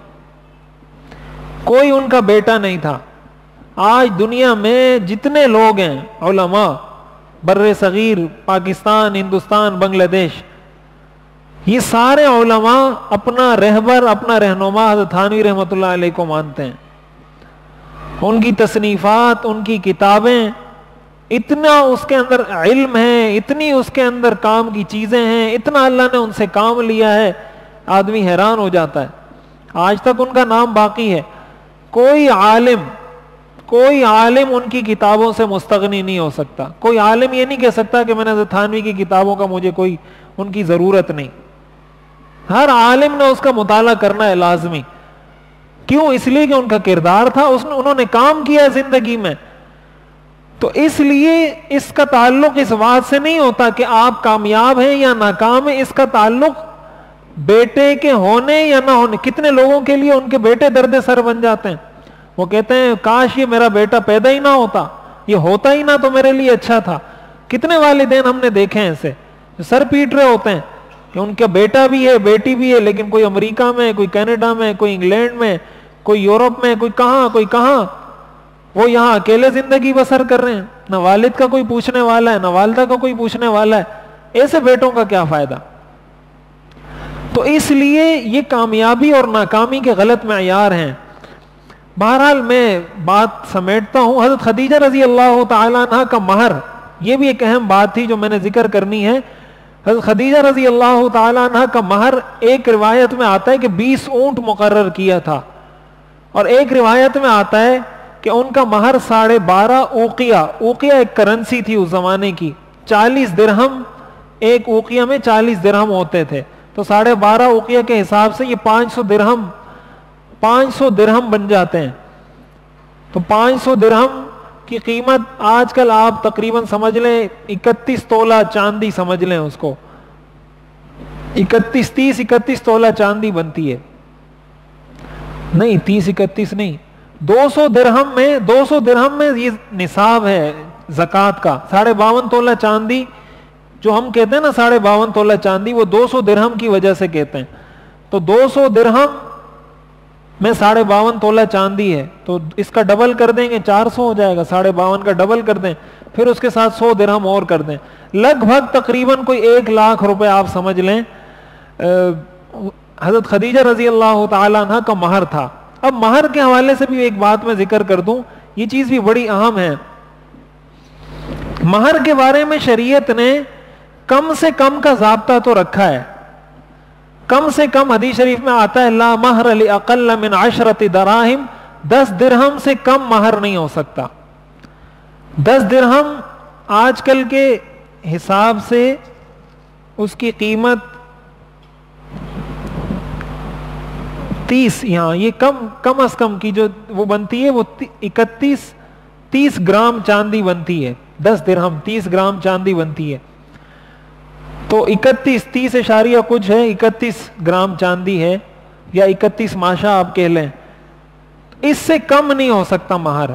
کوئی ان کا بیٹا نہیں تھا. آج دنیا میں جتنے لوگ ہیں علماء, بر صغیر, پاکستان, ہندوستان, بنگلہ دیش, یہ سارے علماء اپنا رہبر, اپنا رہنما حضرت تھانوی رحمۃ اللہ علیہ کو مانتے ہیں. ان کی تصنیفات, ان کی کتابیں, اتنا اس کے اندر علم ہے, اتنی اس کے اندر کام کی چیزیں ہیں, اتنا اللہ نے ان سے کام لیا ہے, آدمی حیران ہو جاتا ہے. آج تک ان کا نام باقی ہے. کوئی عالم کوئی عالم ان کی کتابوں سے مستغنی نہیں ہو سکتا. کوئی عالم یہ نہیں کہہ سکتا کہ میں نے حضرت تھانوی کی کتابوں کا مجھے کوئی ان کی ضرورت نہیں. ہر عالم نے اس کا مطالعہ کرنا ہے لازمی. کیوں؟ اس لیے کہ ان کا کردار تھا, اس نے انہوں نے کام کیا ہے زندگی میں. تو اس لیے اس کا تعلق اس بات سے نہیں ہوتا کہ آپ کامیاب ہیں یا ناکام ہیں, اس کا تعلق بیٹے کے ہونے یا نہ ہونے. کتنے لوگوں کے لیے ان کے بیٹے درد سر بن جاتے ہیں, وہ کہتے ہیں کاش یہ میرا بیٹا پیدا ہی نہ ہوتا, یہ ہوتا ہی نہ تو میرے لیے اچھا تھا. کتنے والدین ہم نے دیکھے ہیں ایسے جو سر پیٹ رہے ہوتے ہیں کہ ان کا بیٹا بھی ہے, بیٹی بھی ہے, لیکن کوئی امریکہ میں, کوئی کینیڈا میں, کوئی انگلینڈ میں, کوئی یورپ میں, کوئی کہاں کوئی کہاں, وہ یہاں اکیلے زندگی بسر کر رہے ہیں. نہ والد کا کوئی پوچھنے والا ہے, نہ والدہ کا کوئی پوچھنے والا ہے. ایسے بیٹوں کا کیا فائدہ؟ تو اس لیے یہ کامیابی اور ناکامی کے غلط معیار ہیں. بہرحال میں بات سمیٹتا ہوں. حضرت خدیجہ رضی اللہ تعالیٰ عنہ کا مہر, یہ بھی ایک اہم بات تھی جو میں نے ذکر کرنی ہے. حضرت خدیجہ رضی اللہ تعالیٰ عنہ کا مہر ایک روایت میں آتا ہے کہ بیس اونٹ مقرر کیا تھا, اور ایک روایت میں آتا ہے کہ ان کا مہر ساڑھے بارہ اوقیہ, اوقیہ ایک کرنسی تھی اس زمانے کی, چالیس درہم, ایک اوقیہ میں چالیس درہم ہوتے تھے, تو ساڑھے بارہ اوقیہ کے حساب سے یہ پانچ سو درہم پانچ سو درہم بن جاتے ہیں. تو پانچ سو درہم کی قیمت آج کل آپ تقریباً سمجھ لیں اکتیس تولہ چاندی سمجھ لیں اس کو, اکتیس تیس اکتیس تولہ چاندی بنتی ہے. نہیں, تیس اکتیس نہیں, دو سو درہم میں دو سو درہم میں یہ نصاب ہے زکوٰۃ کا. ساڑھے باون تولہ چاندی جو ہم کہتے ہیں نا, ساڑھے باون تولہ چاندی, وہ دو سو درہم کی وجہ سے کہتے ہیں. تو دو سو درہم میں ساڑھے باون تولہ چاندی ہے, تو اس کا ڈبل کر دیں گے چار سو ہو جائے گا. ساڑھے باون کا ڈبل کر دیں, پھر اس کے ساتھ سو درہم اور کر دیں, لگ بھگ تقریباً کوئی ایک لاکھ روپے آپ سمجھ لیں حضرت خدیجہ رضی اللہ تعالیٰ عنہ کا مہر تھا. اب مہر کے حوالے سے بھی ایک بات میں ذکر کر دوں, یہ چیز بھی بڑی اہم ہے. مہر کے بارے میں شریعت نے کم سے کم کا ضابطہ تو رکھا ہے. کم سے کم حدیث شریف میں آتا ہے لا مہر لأقل من عشرت دراہم, دس درہم سے کم مہر نہیں ہو سکتا. دس درہم آج کل کے حساب سے اس کی قیمت تیس, یہاں یہ کم کم از کم کی جو وہ بنتی ہے وہ اکتیس تیس گرام چاندی بنتی ہے. دس درہم تیس گرام چاندی بنتی ہے, تو اکتیس تیس اشاریہ کچھ ہے, اکتیس گرام چاندی ہے یا اکتیس ماشا آپ کہہ لیں. اس سے کم نہیں ہو سکتا مہر.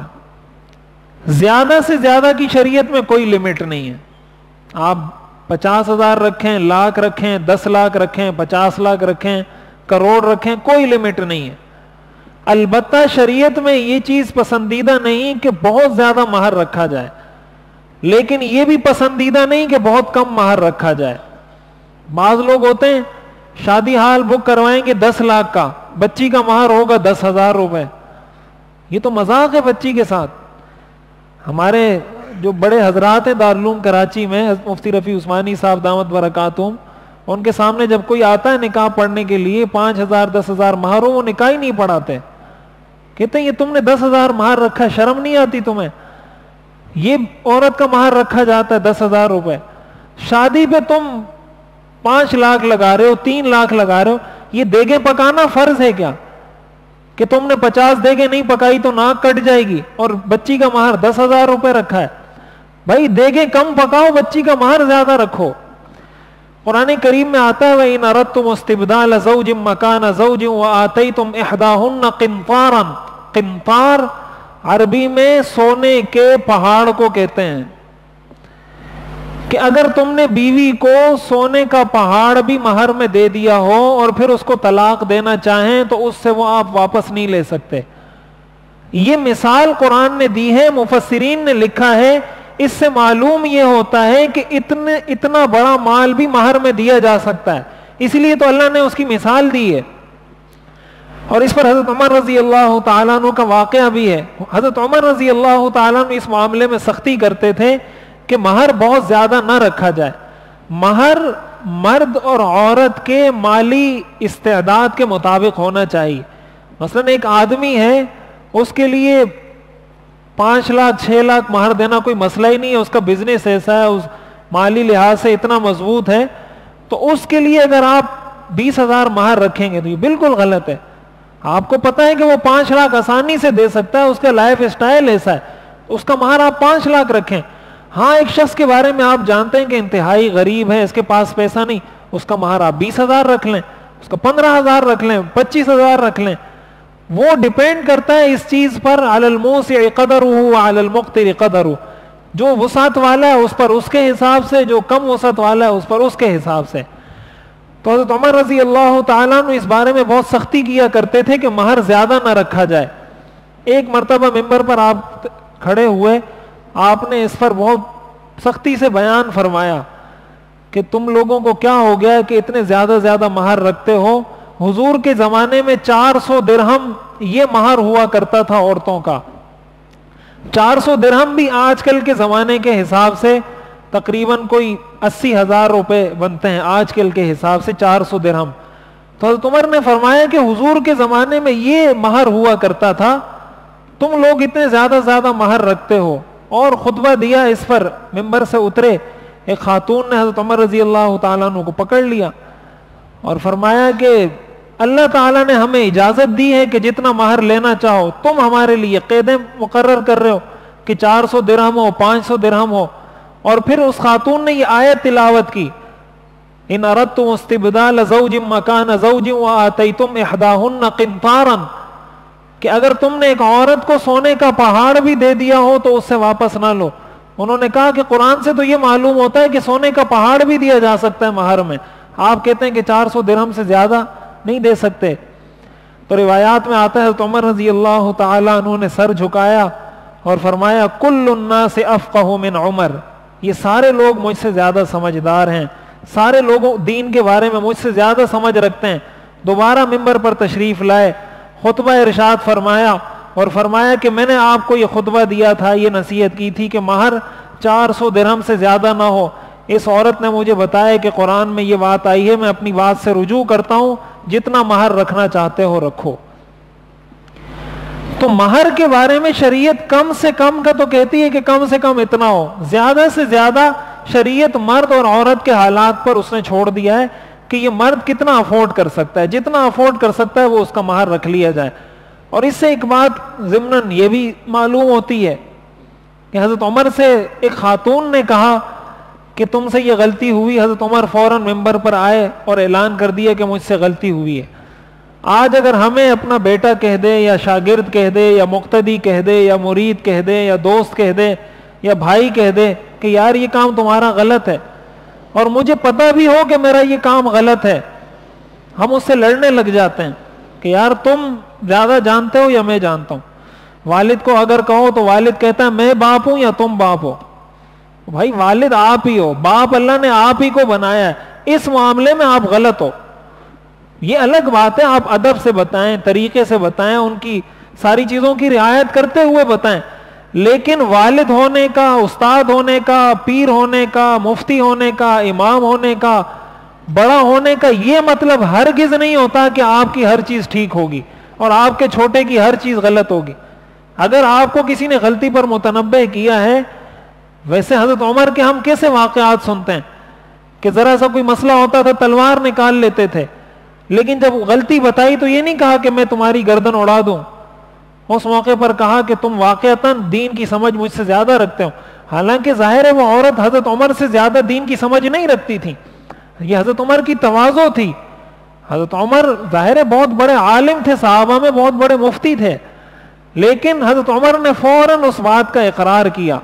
زیادہ سے زیادہ کی شریعت میں کوئی لمٹ نہیں ہے. آپ پچاس ہزار رکھیں, لاکھ رکھیں, دس لاکھ رکھیں, پچاس لاکھ رکھیں, کروڑ رکھیں, کوئی لمٹ نہیں ہے. البتہ شریعت میں یہ چیز پسندیدہ نہیں کہ بہت زیادہ مہر رکھا جائے, لیکن یہ بھی پسندیدہ نہیں کہ بہت کم مہر رکھا جائے. بعض لوگ ہوتے ہیں شادی ہال بک کروائیں گے دس لاکھ کا, بچی کا مہر ہوگا دس ہزار روپے. یہ تو مذاق ہے بچی کے ساتھ. ہمارے جو بڑے حضرات ہیں دارالعلوم کراچی میں, مفتی رفیع عثمانی صاحب دامت برکاتہم, ان کے سامنے جب کوئی آتا ہے نکاح پڑھنے کے لیے, پانچ ہزار دس ہزار مہر ہو, وہ نکاح ہی نہیں پڑھاتے. کہتے ہیں یہ تم نے دس ہزار مہر رکھا, شرم نہیں آتی تمہیں؟ یہ عورت کا مہر رکھا جاتا ہے دس ہزار روپے, شادی پہ تم پانچ لاکھ لگا رہے ہو, تین لاکھ لگا رہے ہو. یہ دیگیں پکانا فرض ہے کیا کہ تم نے پچاس دیگیں نہیں پکائی تو ناک کٹ جائے گی, اور بچی کا مہر دس ہزار روپے رکھا ہے؟ بھائی دیگیں کم پکاؤ, بچی کا مہر زیادہ رکھو. قرآن کریم میں آتا ہے وَإِنْ أَرَدْتُمُ اسْتِبْدَالَ زَوْجٍ مَكَانَ زَوْجٍ وَآتَيْتُمْ إِحْدَاهُنَّ قِنْطَارًا. قنطار عربی میں سونے کے پہاڑ کو کہتے ہیں, کہ اگر تم نے بیوی کو سونے کا پہاڑ بھی مہر میں دے دیا ہو اور پھر اس کو طلاق دینا چاہیں تو اس سے وہ آپ واپس نہیں لے سکتے. یہ مثال قرآن نے دی ہے, مفسرین نے لکھا ہے. اس سے معلوم یہ ہوتا ہے کہ اتنے اتنا بڑا مال بھی مہر میں دیا جا سکتا ہے, اس لیے تو اللہ نے اس کی مثال دی ہے. اور اس پر حضرت عمر رضی اللہ تعالیٰ عنہ کا واقعہ بھی ہے. حضرت عمر رضی اللہ تعالیٰ عنہ اس معاملے میں سختی کرتے تھے کہ مہر بہت زیادہ نہ رکھا جائے. مہر مرد اور عورت کے مالی استعداد کے مطابق ہونا چاہیے. مثلا ایک آدمی ہے, اس کے لیے پانچ لاکھ چھ لاکھ مہر دینا کوئی مسئلہ ہی نہیں ہے, اس کا بزنس ایسا ہے, اس مالی لحاظ سے اتنا مضبوط ہے, تو اس کے لیے اگر آپ بیس ہزار مہر رکھیں گے تو یہ بالکل غلط ہے. آپ کو پتا ہے کہ وہ پانچ لاکھ آسانی سے دے سکتا ہے, اس کا لائف اسٹائل ایسا ہے, اس کا مہر آپ پانچ لاکھ رکھیں. ہاں ایک شخص کے بارے میں آپ جانتے ہیں کہ انتہائی غریب ہے, اس کے پاس پیسہ نہیں, اس کا مہر آپ بیس ہزار رکھ لیں, اس کا پندرہ ہزار رکھ لیں, پچیس ہزار رکھ لیں. وہ ڈیپینڈ کرتا ہے اس چیز پر, علی الموسع قدرہ وعلی المقتر قدرہ. جو وسعت والا ہے اس پر اس کے حساب سے, جو کم وسعت والا ہے اس پر اس کے حساب سے. تو حضرت عمر رضی اللہ تعالیٰ عنہ اس بارے میں بہت سختی کیا کرتے تھے کہ مہر زیادہ نہ رکھا جائے. ایک مرتبہ ممبر پر آپ کھڑے ہوئے, آپ نے اس پر بہت سختی سے بیان فرمایا کہ تم لوگوں کو کیا ہو گیا کہ اتنے زیادہ زیادہ مہر رکھتے ہو. حضور کے زمانے میں چار سو درہم یہ مہر ہوا کرتا تھا عورتوں کا. چار سو درہم بھی آج کل کے زمانے کے حساب سے تقریباً کوئی اسی ہزار روپے بنتے ہیں آج کل کے حساب سے, چار سو درہم. تو حضرت عمر نے فرمایا کہ حضور کے زمانے میں یہ مہر ہوا کرتا تھا, تم لوگ اتنے زیادہ زیادہ مہر رکھتے ہو. اور خطبہ دیا, اس پر ممبر سے اترے, ایک خاتون نے حضرت عمر رضی اللہ تعالیٰ عنہ کو پکڑ لیا اور فرمایا کہ اللہ تعالیٰ نے ہمیں اجازت دی ہے کہ جتنا مہر لینا چاہو, تم ہمارے لیے قیدیں مقرر کر رہے ہو کہ چار سو درہم ہو, پانچ سو درہم ہو. اور پھر اس خاتون نے یہ آیت تلاوت کی, ان اردتم استبدال زوج مکان زوج وآتیتم احداہن قنطارا, کہ اگر تم نے ایک عورت کو سونے کا پہاڑ بھی دے دیا ہو تو اس سے واپس نہ لو. انہوں نے کہا کہ قرآن سے تو یہ معلوم ہوتا ہے کہ سونے کا پہاڑ بھی دیا جا سکتا ہے مہر میں, آپ کہتے ہیں کہ چار سو درہم سے زیادہ نہیں دے سکتے. تو روایات میں آتا ہے حضرت عمر رضی اللہ تعالیٰ عنہ نے سر جھکایا اور فرمایا کل الناس افقہ من عمر, یہ سارے لوگ مجھ سے زیادہ سمجھدار ہیں, سارے لوگوں دین کے بارے میں مجھ سے زیادہ سمجھ رکھتے ہیں. دوبارہ ممبر پر تشریف لائے, خطبہ ارشاد فرمایا اور فرمایا کہ میں نے آپ کو یہ خطبہ دیا تھا, یہ نصیحت کی تھی کہ مہر چار سو درہم سے زیادہ نہ ہو. اس عورت نے مجھے بتایا کہ قرآن میں یہ بات آئی ہے, میں اپنی بات سے رجوع کرتا ہوں, جتنا مہر رکھنا چاہتے ہو رکھو. تو مہر کے بارے میں شریعت کم سے کم کا تو کہتی ہے کہ کم سے کم اتنا ہو, زیادہ سے زیادہ شریعت مرد اور عورت کے حالات پر اس نے چھوڑ دیا ہے کہ یہ مرد کتنا افورڈ کر سکتا ہے, جتنا افورڈ کر سکتا ہے وہ اس کا مہر رکھ لیا جائے. اور اس سے ایک بات ضمناً یہ بھی معلوم ہوتی ہے کہ حضرت عمر سے ایک خاتون نے کہا کہ تم سے یہ غلطی ہوئی. حضرت عمر فوراً ممبر پر آئے اور اعلان کر دیا کہ مجھ سے غلطی ہوئی ہے. آج اگر ہمیں اپنا بیٹا کہہ دے یا شاگرد کہہ دے یا مقتدی کہہ دے یا مرید کہہ دے یا دوست کہہ دے یا بھائی کہہ دے کہ یار یہ کام تمہارا غلط ہے, اور مجھے پتا بھی ہو کہ میرا یہ کام غلط ہے, ہم اس سے لڑنے لگ جاتے ہیں کہ یار تم زیادہ جانتے ہو یا میں جانتا ہوں. والد کو اگر کہو تو والد کہتا ہے میں باپ ہوں یا تم باپ ہو. بھائی والد آپ ہی ہو, باپ اللہ نے آپ ہی کو بنایا ہے, اس معاملے میں آپ غلط ہو. یہ الگ بات ہے آپ ادب سے بتائیں, طریقے سے بتائیں, ان کی ساری چیزوں کی رعایت کرتے ہوئے بتائیں, لیکن والد ہونے کا, استاد ہونے کا, پیر ہونے کا, مفتی ہونے کا, امام ہونے کا, بڑا ہونے کا یہ مطلب ہرگز نہیں ہوتا کہ آپ کی ہر چیز ٹھیک ہوگی اور آپ کے چھوٹے کی ہر چیز غلط ہوگی. اگر آپ کو کسی نے غلطی پر متنبہ کیا ہے, ویسے حضرت عمر کے ہم کیسے واقعات سنتے ہیں کہ ذرا سا کوئی مسئلہ ہوتا تھا تلوار نکال لیتے تھے, لیکن جب غلطی بتائی تو یہ نہیں کہا کہ میں تمہاری گردن اڑا دوں, اس موقع پر کہا کہ تم واقعتاً دین کی سمجھ مجھ سے زیادہ رکھتے ہو. حالانکہ ظاہر ہے وہ عورت حضرت عمر سے زیادہ دین کی سمجھ نہیں رکھتی تھی, یہ حضرت عمر کی تواضع تھی. حضرت عمر ظاہر ہے بہت بڑے عالم تھے, صحابہ میں بہت بڑے مفتی تھے, لیکن حضرت عمر نے فوراً اس بات کا اقرار کیا.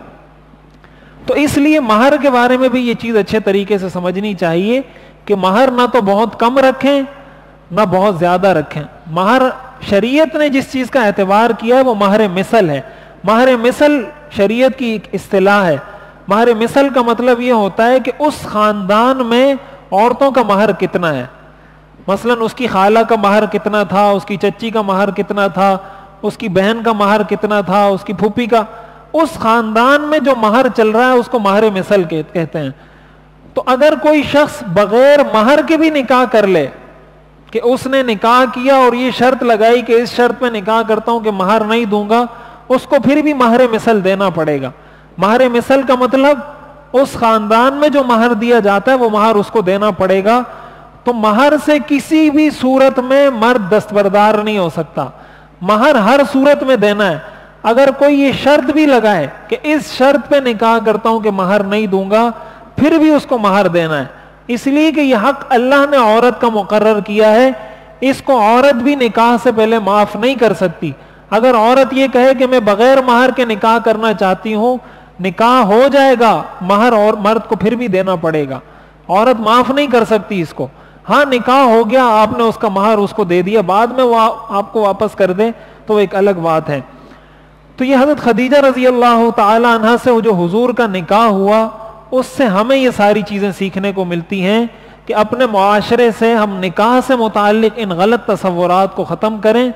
تو اس لیے مہر کے بارے میں بھی یہ چیز اچھے طریقے سے سمجھنی چاہیے کہ مہر نہ تو بہت کم رکھیں نہ بہت زیادہ رکھیں. مہر شریعت نے جس چیز کا اعتبار کیا ہے وہ مہر مثل ہے. مہر مثل شریعت کی ایک اصطلاح ہے. مہر مثل کا مطلب یہ ہوتا ہے کہ اس خاندان میں عورتوں کا مہر کتنا ہے. مثلا اس کی خالہ کا مہر کتنا تھا, اس کی چچی کا مہر کتنا تھا, اس کی بہن کا مہر کتنا تھا, اس کی پھوپھی کا, اس خاندان میں جو مہر چل رہا ہے اس کو مہر مثل کہتے ہیں. تو اگر کوئی شخص بغیر مہر کے بھی نکاح کر لے کہ اس نے نکاح کیا اور یہ شرط لگائی کہ اس شرط پہ نکاح کرتا ہوں کہ مہر نہیں دوں گا, اس کو پھر بھی مہر مثل دینا پڑے گا. مہر مثل کا مطلب اس خاندان میں جو مہر دیا جاتا ہے وہ مہر اس کو دینا پڑے گا. تو مہر سے کسی بھی صورت میں مرد دستبردار نہیں ہو سکتا, مہر ہر صورت میں دینا ہے. اگر کوئی یہ شرط بھی لگائے کہ اس شرط پہ نکاح کرتا ہوں کہ مہر نہیں دوں گا, پھر بھی اس کو مہر دینا ہے, اس لیے کہ یہ حق اللہ نے عورت کا مقرر کیا ہے, اس کو عورت بھی نکاح سے پہلے معاف نہیں کر سکتی. اگر عورت یہ کہے کہ میں بغیر مہر کے نکاح کرنا چاہتی ہوں, نکاح ہو جائے گا, مہر اور مرد کو پھر بھی دینا پڑے گا, عورت معاف نہیں کر سکتی اس کو. ہاں نکاح ہو گیا, آپ نے اس کا مہر اس کو دے دیا, بعد میں وہ آپ کو واپس کر دے تو ایک الگ بات ہے. تو یہ حضرت خدیجہ رضی اللہ تعالی عنہا سے جو حضور کا نکاح ہوا, اس سے ہمیں یہ ساری چیزیں سیکھنے کو ملتی ہیں کہ اپنے معاشرے سے ہم نکاح سے متعلق ان غلط تصورات کو ختم کریں,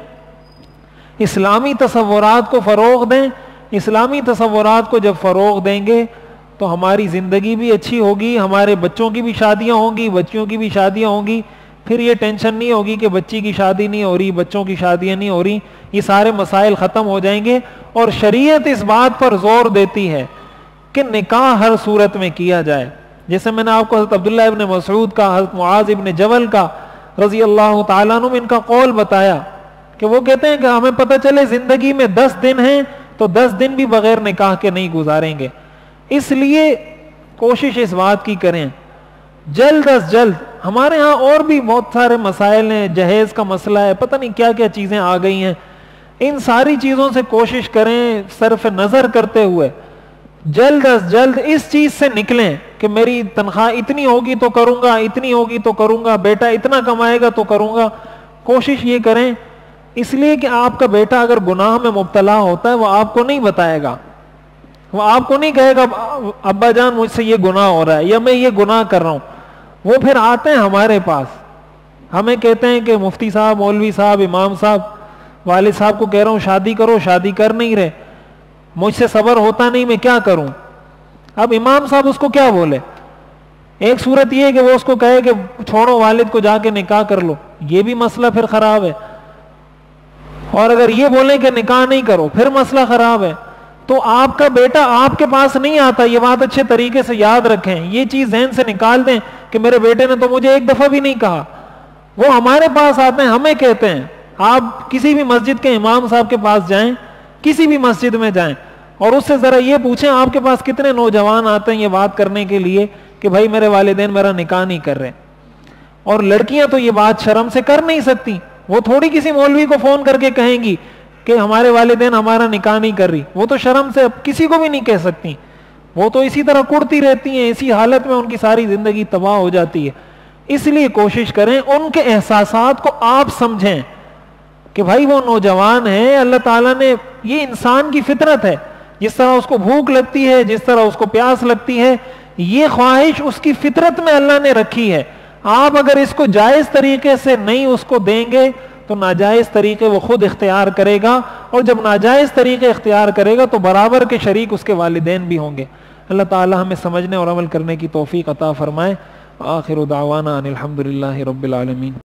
اسلامی تصورات کو فروغ دیں. اسلامی تصورات کو جب فروغ دیں گے تو ہماری زندگی بھی اچھی ہوگی, ہمارے بچوں کی بھی شادیاں ہوں گی, بچیوں کی بھی شادیاں ہوں گی. پھر یہ ٹینشن نہیں ہوگی کہ بچی کی شادی نہیں ہو رہی, بچوں کی شادیاں نہیں ہو رہی, یہ سارے مسائل ختم ہو جائیں گے. اور شریعت اس بات پر زور دیتی ہے کہ نکاح ہر صورت میں کیا جائے. جیسے میں نے آپ کو حضرت عبداللہ ابن مسعود کا, حضرت معاذ ابن جبل کا رضی اللہ تعالیٰ عنہ ان کا قول بتایا کہ وہ کہتے ہیں کہ ہمیں پتہ چلے زندگی میں دس دن ہیں تو دس دن بھی بغیر نکاح کے نہیں گزاریں گے. اس لیے کوشش اس بات کی کریں جلد از جلد. ہمارے ہاں اور بھی بہت سارے مسائل ہیں, جہیز کا مسئلہ ہے, پتہ نہیں کیا کیا چیزیں آ گئی ہیں. ان ساری چیزوں سے کوشش کریں صرف نظر کرتے ہوئے جلد از جلد اس چیز سے نکلیں کہ میری تنخواہ اتنی ہوگی تو کروں گا, اتنی ہوگی تو کروں گا, بیٹا اتنا کمائے گا تو کروں گا. کوشش یہ کریں, اس لیے کہ آپ کا بیٹا اگر گناہ میں مبتلا ہوتا ہے وہ آپ کو نہیں بتائے گا, وہ آپ کو نہیں کہے گا ابا جان مجھ سے یہ گناہ ہو رہا ہے یا میں یہ گناہ کر رہا ہوں. وہ پھر آتے ہیں ہمارے پاس, ہمیں کہتے ہیں کہ مفتی صاحب, مولوی صاحب, امام صاحب والد صاحب کو کہہ رہا ہوں شادی کرو، شادی کر نہیں رہے، مجھ سے صبر ہوتا نہیں، میں کیا کروں؟ اب امام صاحب اس کو کیا بولے؟ ایک صورت یہ ہے کہ وہ اس کو کہے کہ چھوڑو والد کو، جا کے نکاح کر لو، یہ بھی مسئلہ پھر خراب ہے. اور اگر یہ بولیں کہ نکاح نہیں کرو پھر مسئلہ خراب ہے. تو آپ کا بیٹا آپ کے پاس نہیں آتا، یہ بات اچھے طریقے سے یاد رکھیں، یہ چیز ذہن سے نکال دیں کہ میرے بیٹے نے تو مجھے ایک دفعہ بھی نہیں کہا. وہ ہمارے پاس آتے ہیں، ہمیں کہتے ہیں. آپ کسی بھی مسجد کے امام صاحب کے پاس جائیں، کسی بھی مسجد میں جائیں اور اس سے ذرا یہ پوچھیں آپ کے پاس کتنے نوجوان آتے ہیں یہ بات کرنے کے لیے کہ بھائی میرے والدین میرا نکاح نہیں کر رہے. اور لڑکیاں تو یہ بات شرم سے کر نہیں سکتی، وہ تھوڑی کسی مولوی کو فون کر کے کہیں گی کہ ہمارے والدین ہمارا نکاح نہیں کر رہی. وہ تو شرم سے کسی کو بھی نہیں کہہ سکتی، وہ تو اسی طرح کڑتی رہتی ہیں، اسی حالت میں ان کی ساری زندگی تباہ ہو جاتی ہے. اس لیے کوشش کریں ان کے احساسات کو آپ سمجھیں کہ بھائی وہ نوجوان ہیں، اللہ تعالیٰ نے، یہ انسان کی فطرت ہے، جس طرح اس کو بھوک لگتی ہے، جس طرح اس کو پیاس لگتی ہے، یہ خواہش اس کی فطرت میں اللہ نے رکھی ہے. آپ اگر اس کو جائز طریقے سے نہیں اس کو دیں گے تو ناجائز طریقے وہ خود اختیار کرے گا، اور جب ناجائز طریقے اختیار کرے گا تو برابر کے شریک اس کے والدین بھی ہوں گے. اللہ تعالی ہمیں سمجھنے اور عمل کرنے کی توفیق عطا فرمائے. آخر دعوانا ان الحمد للہ رب العالمین.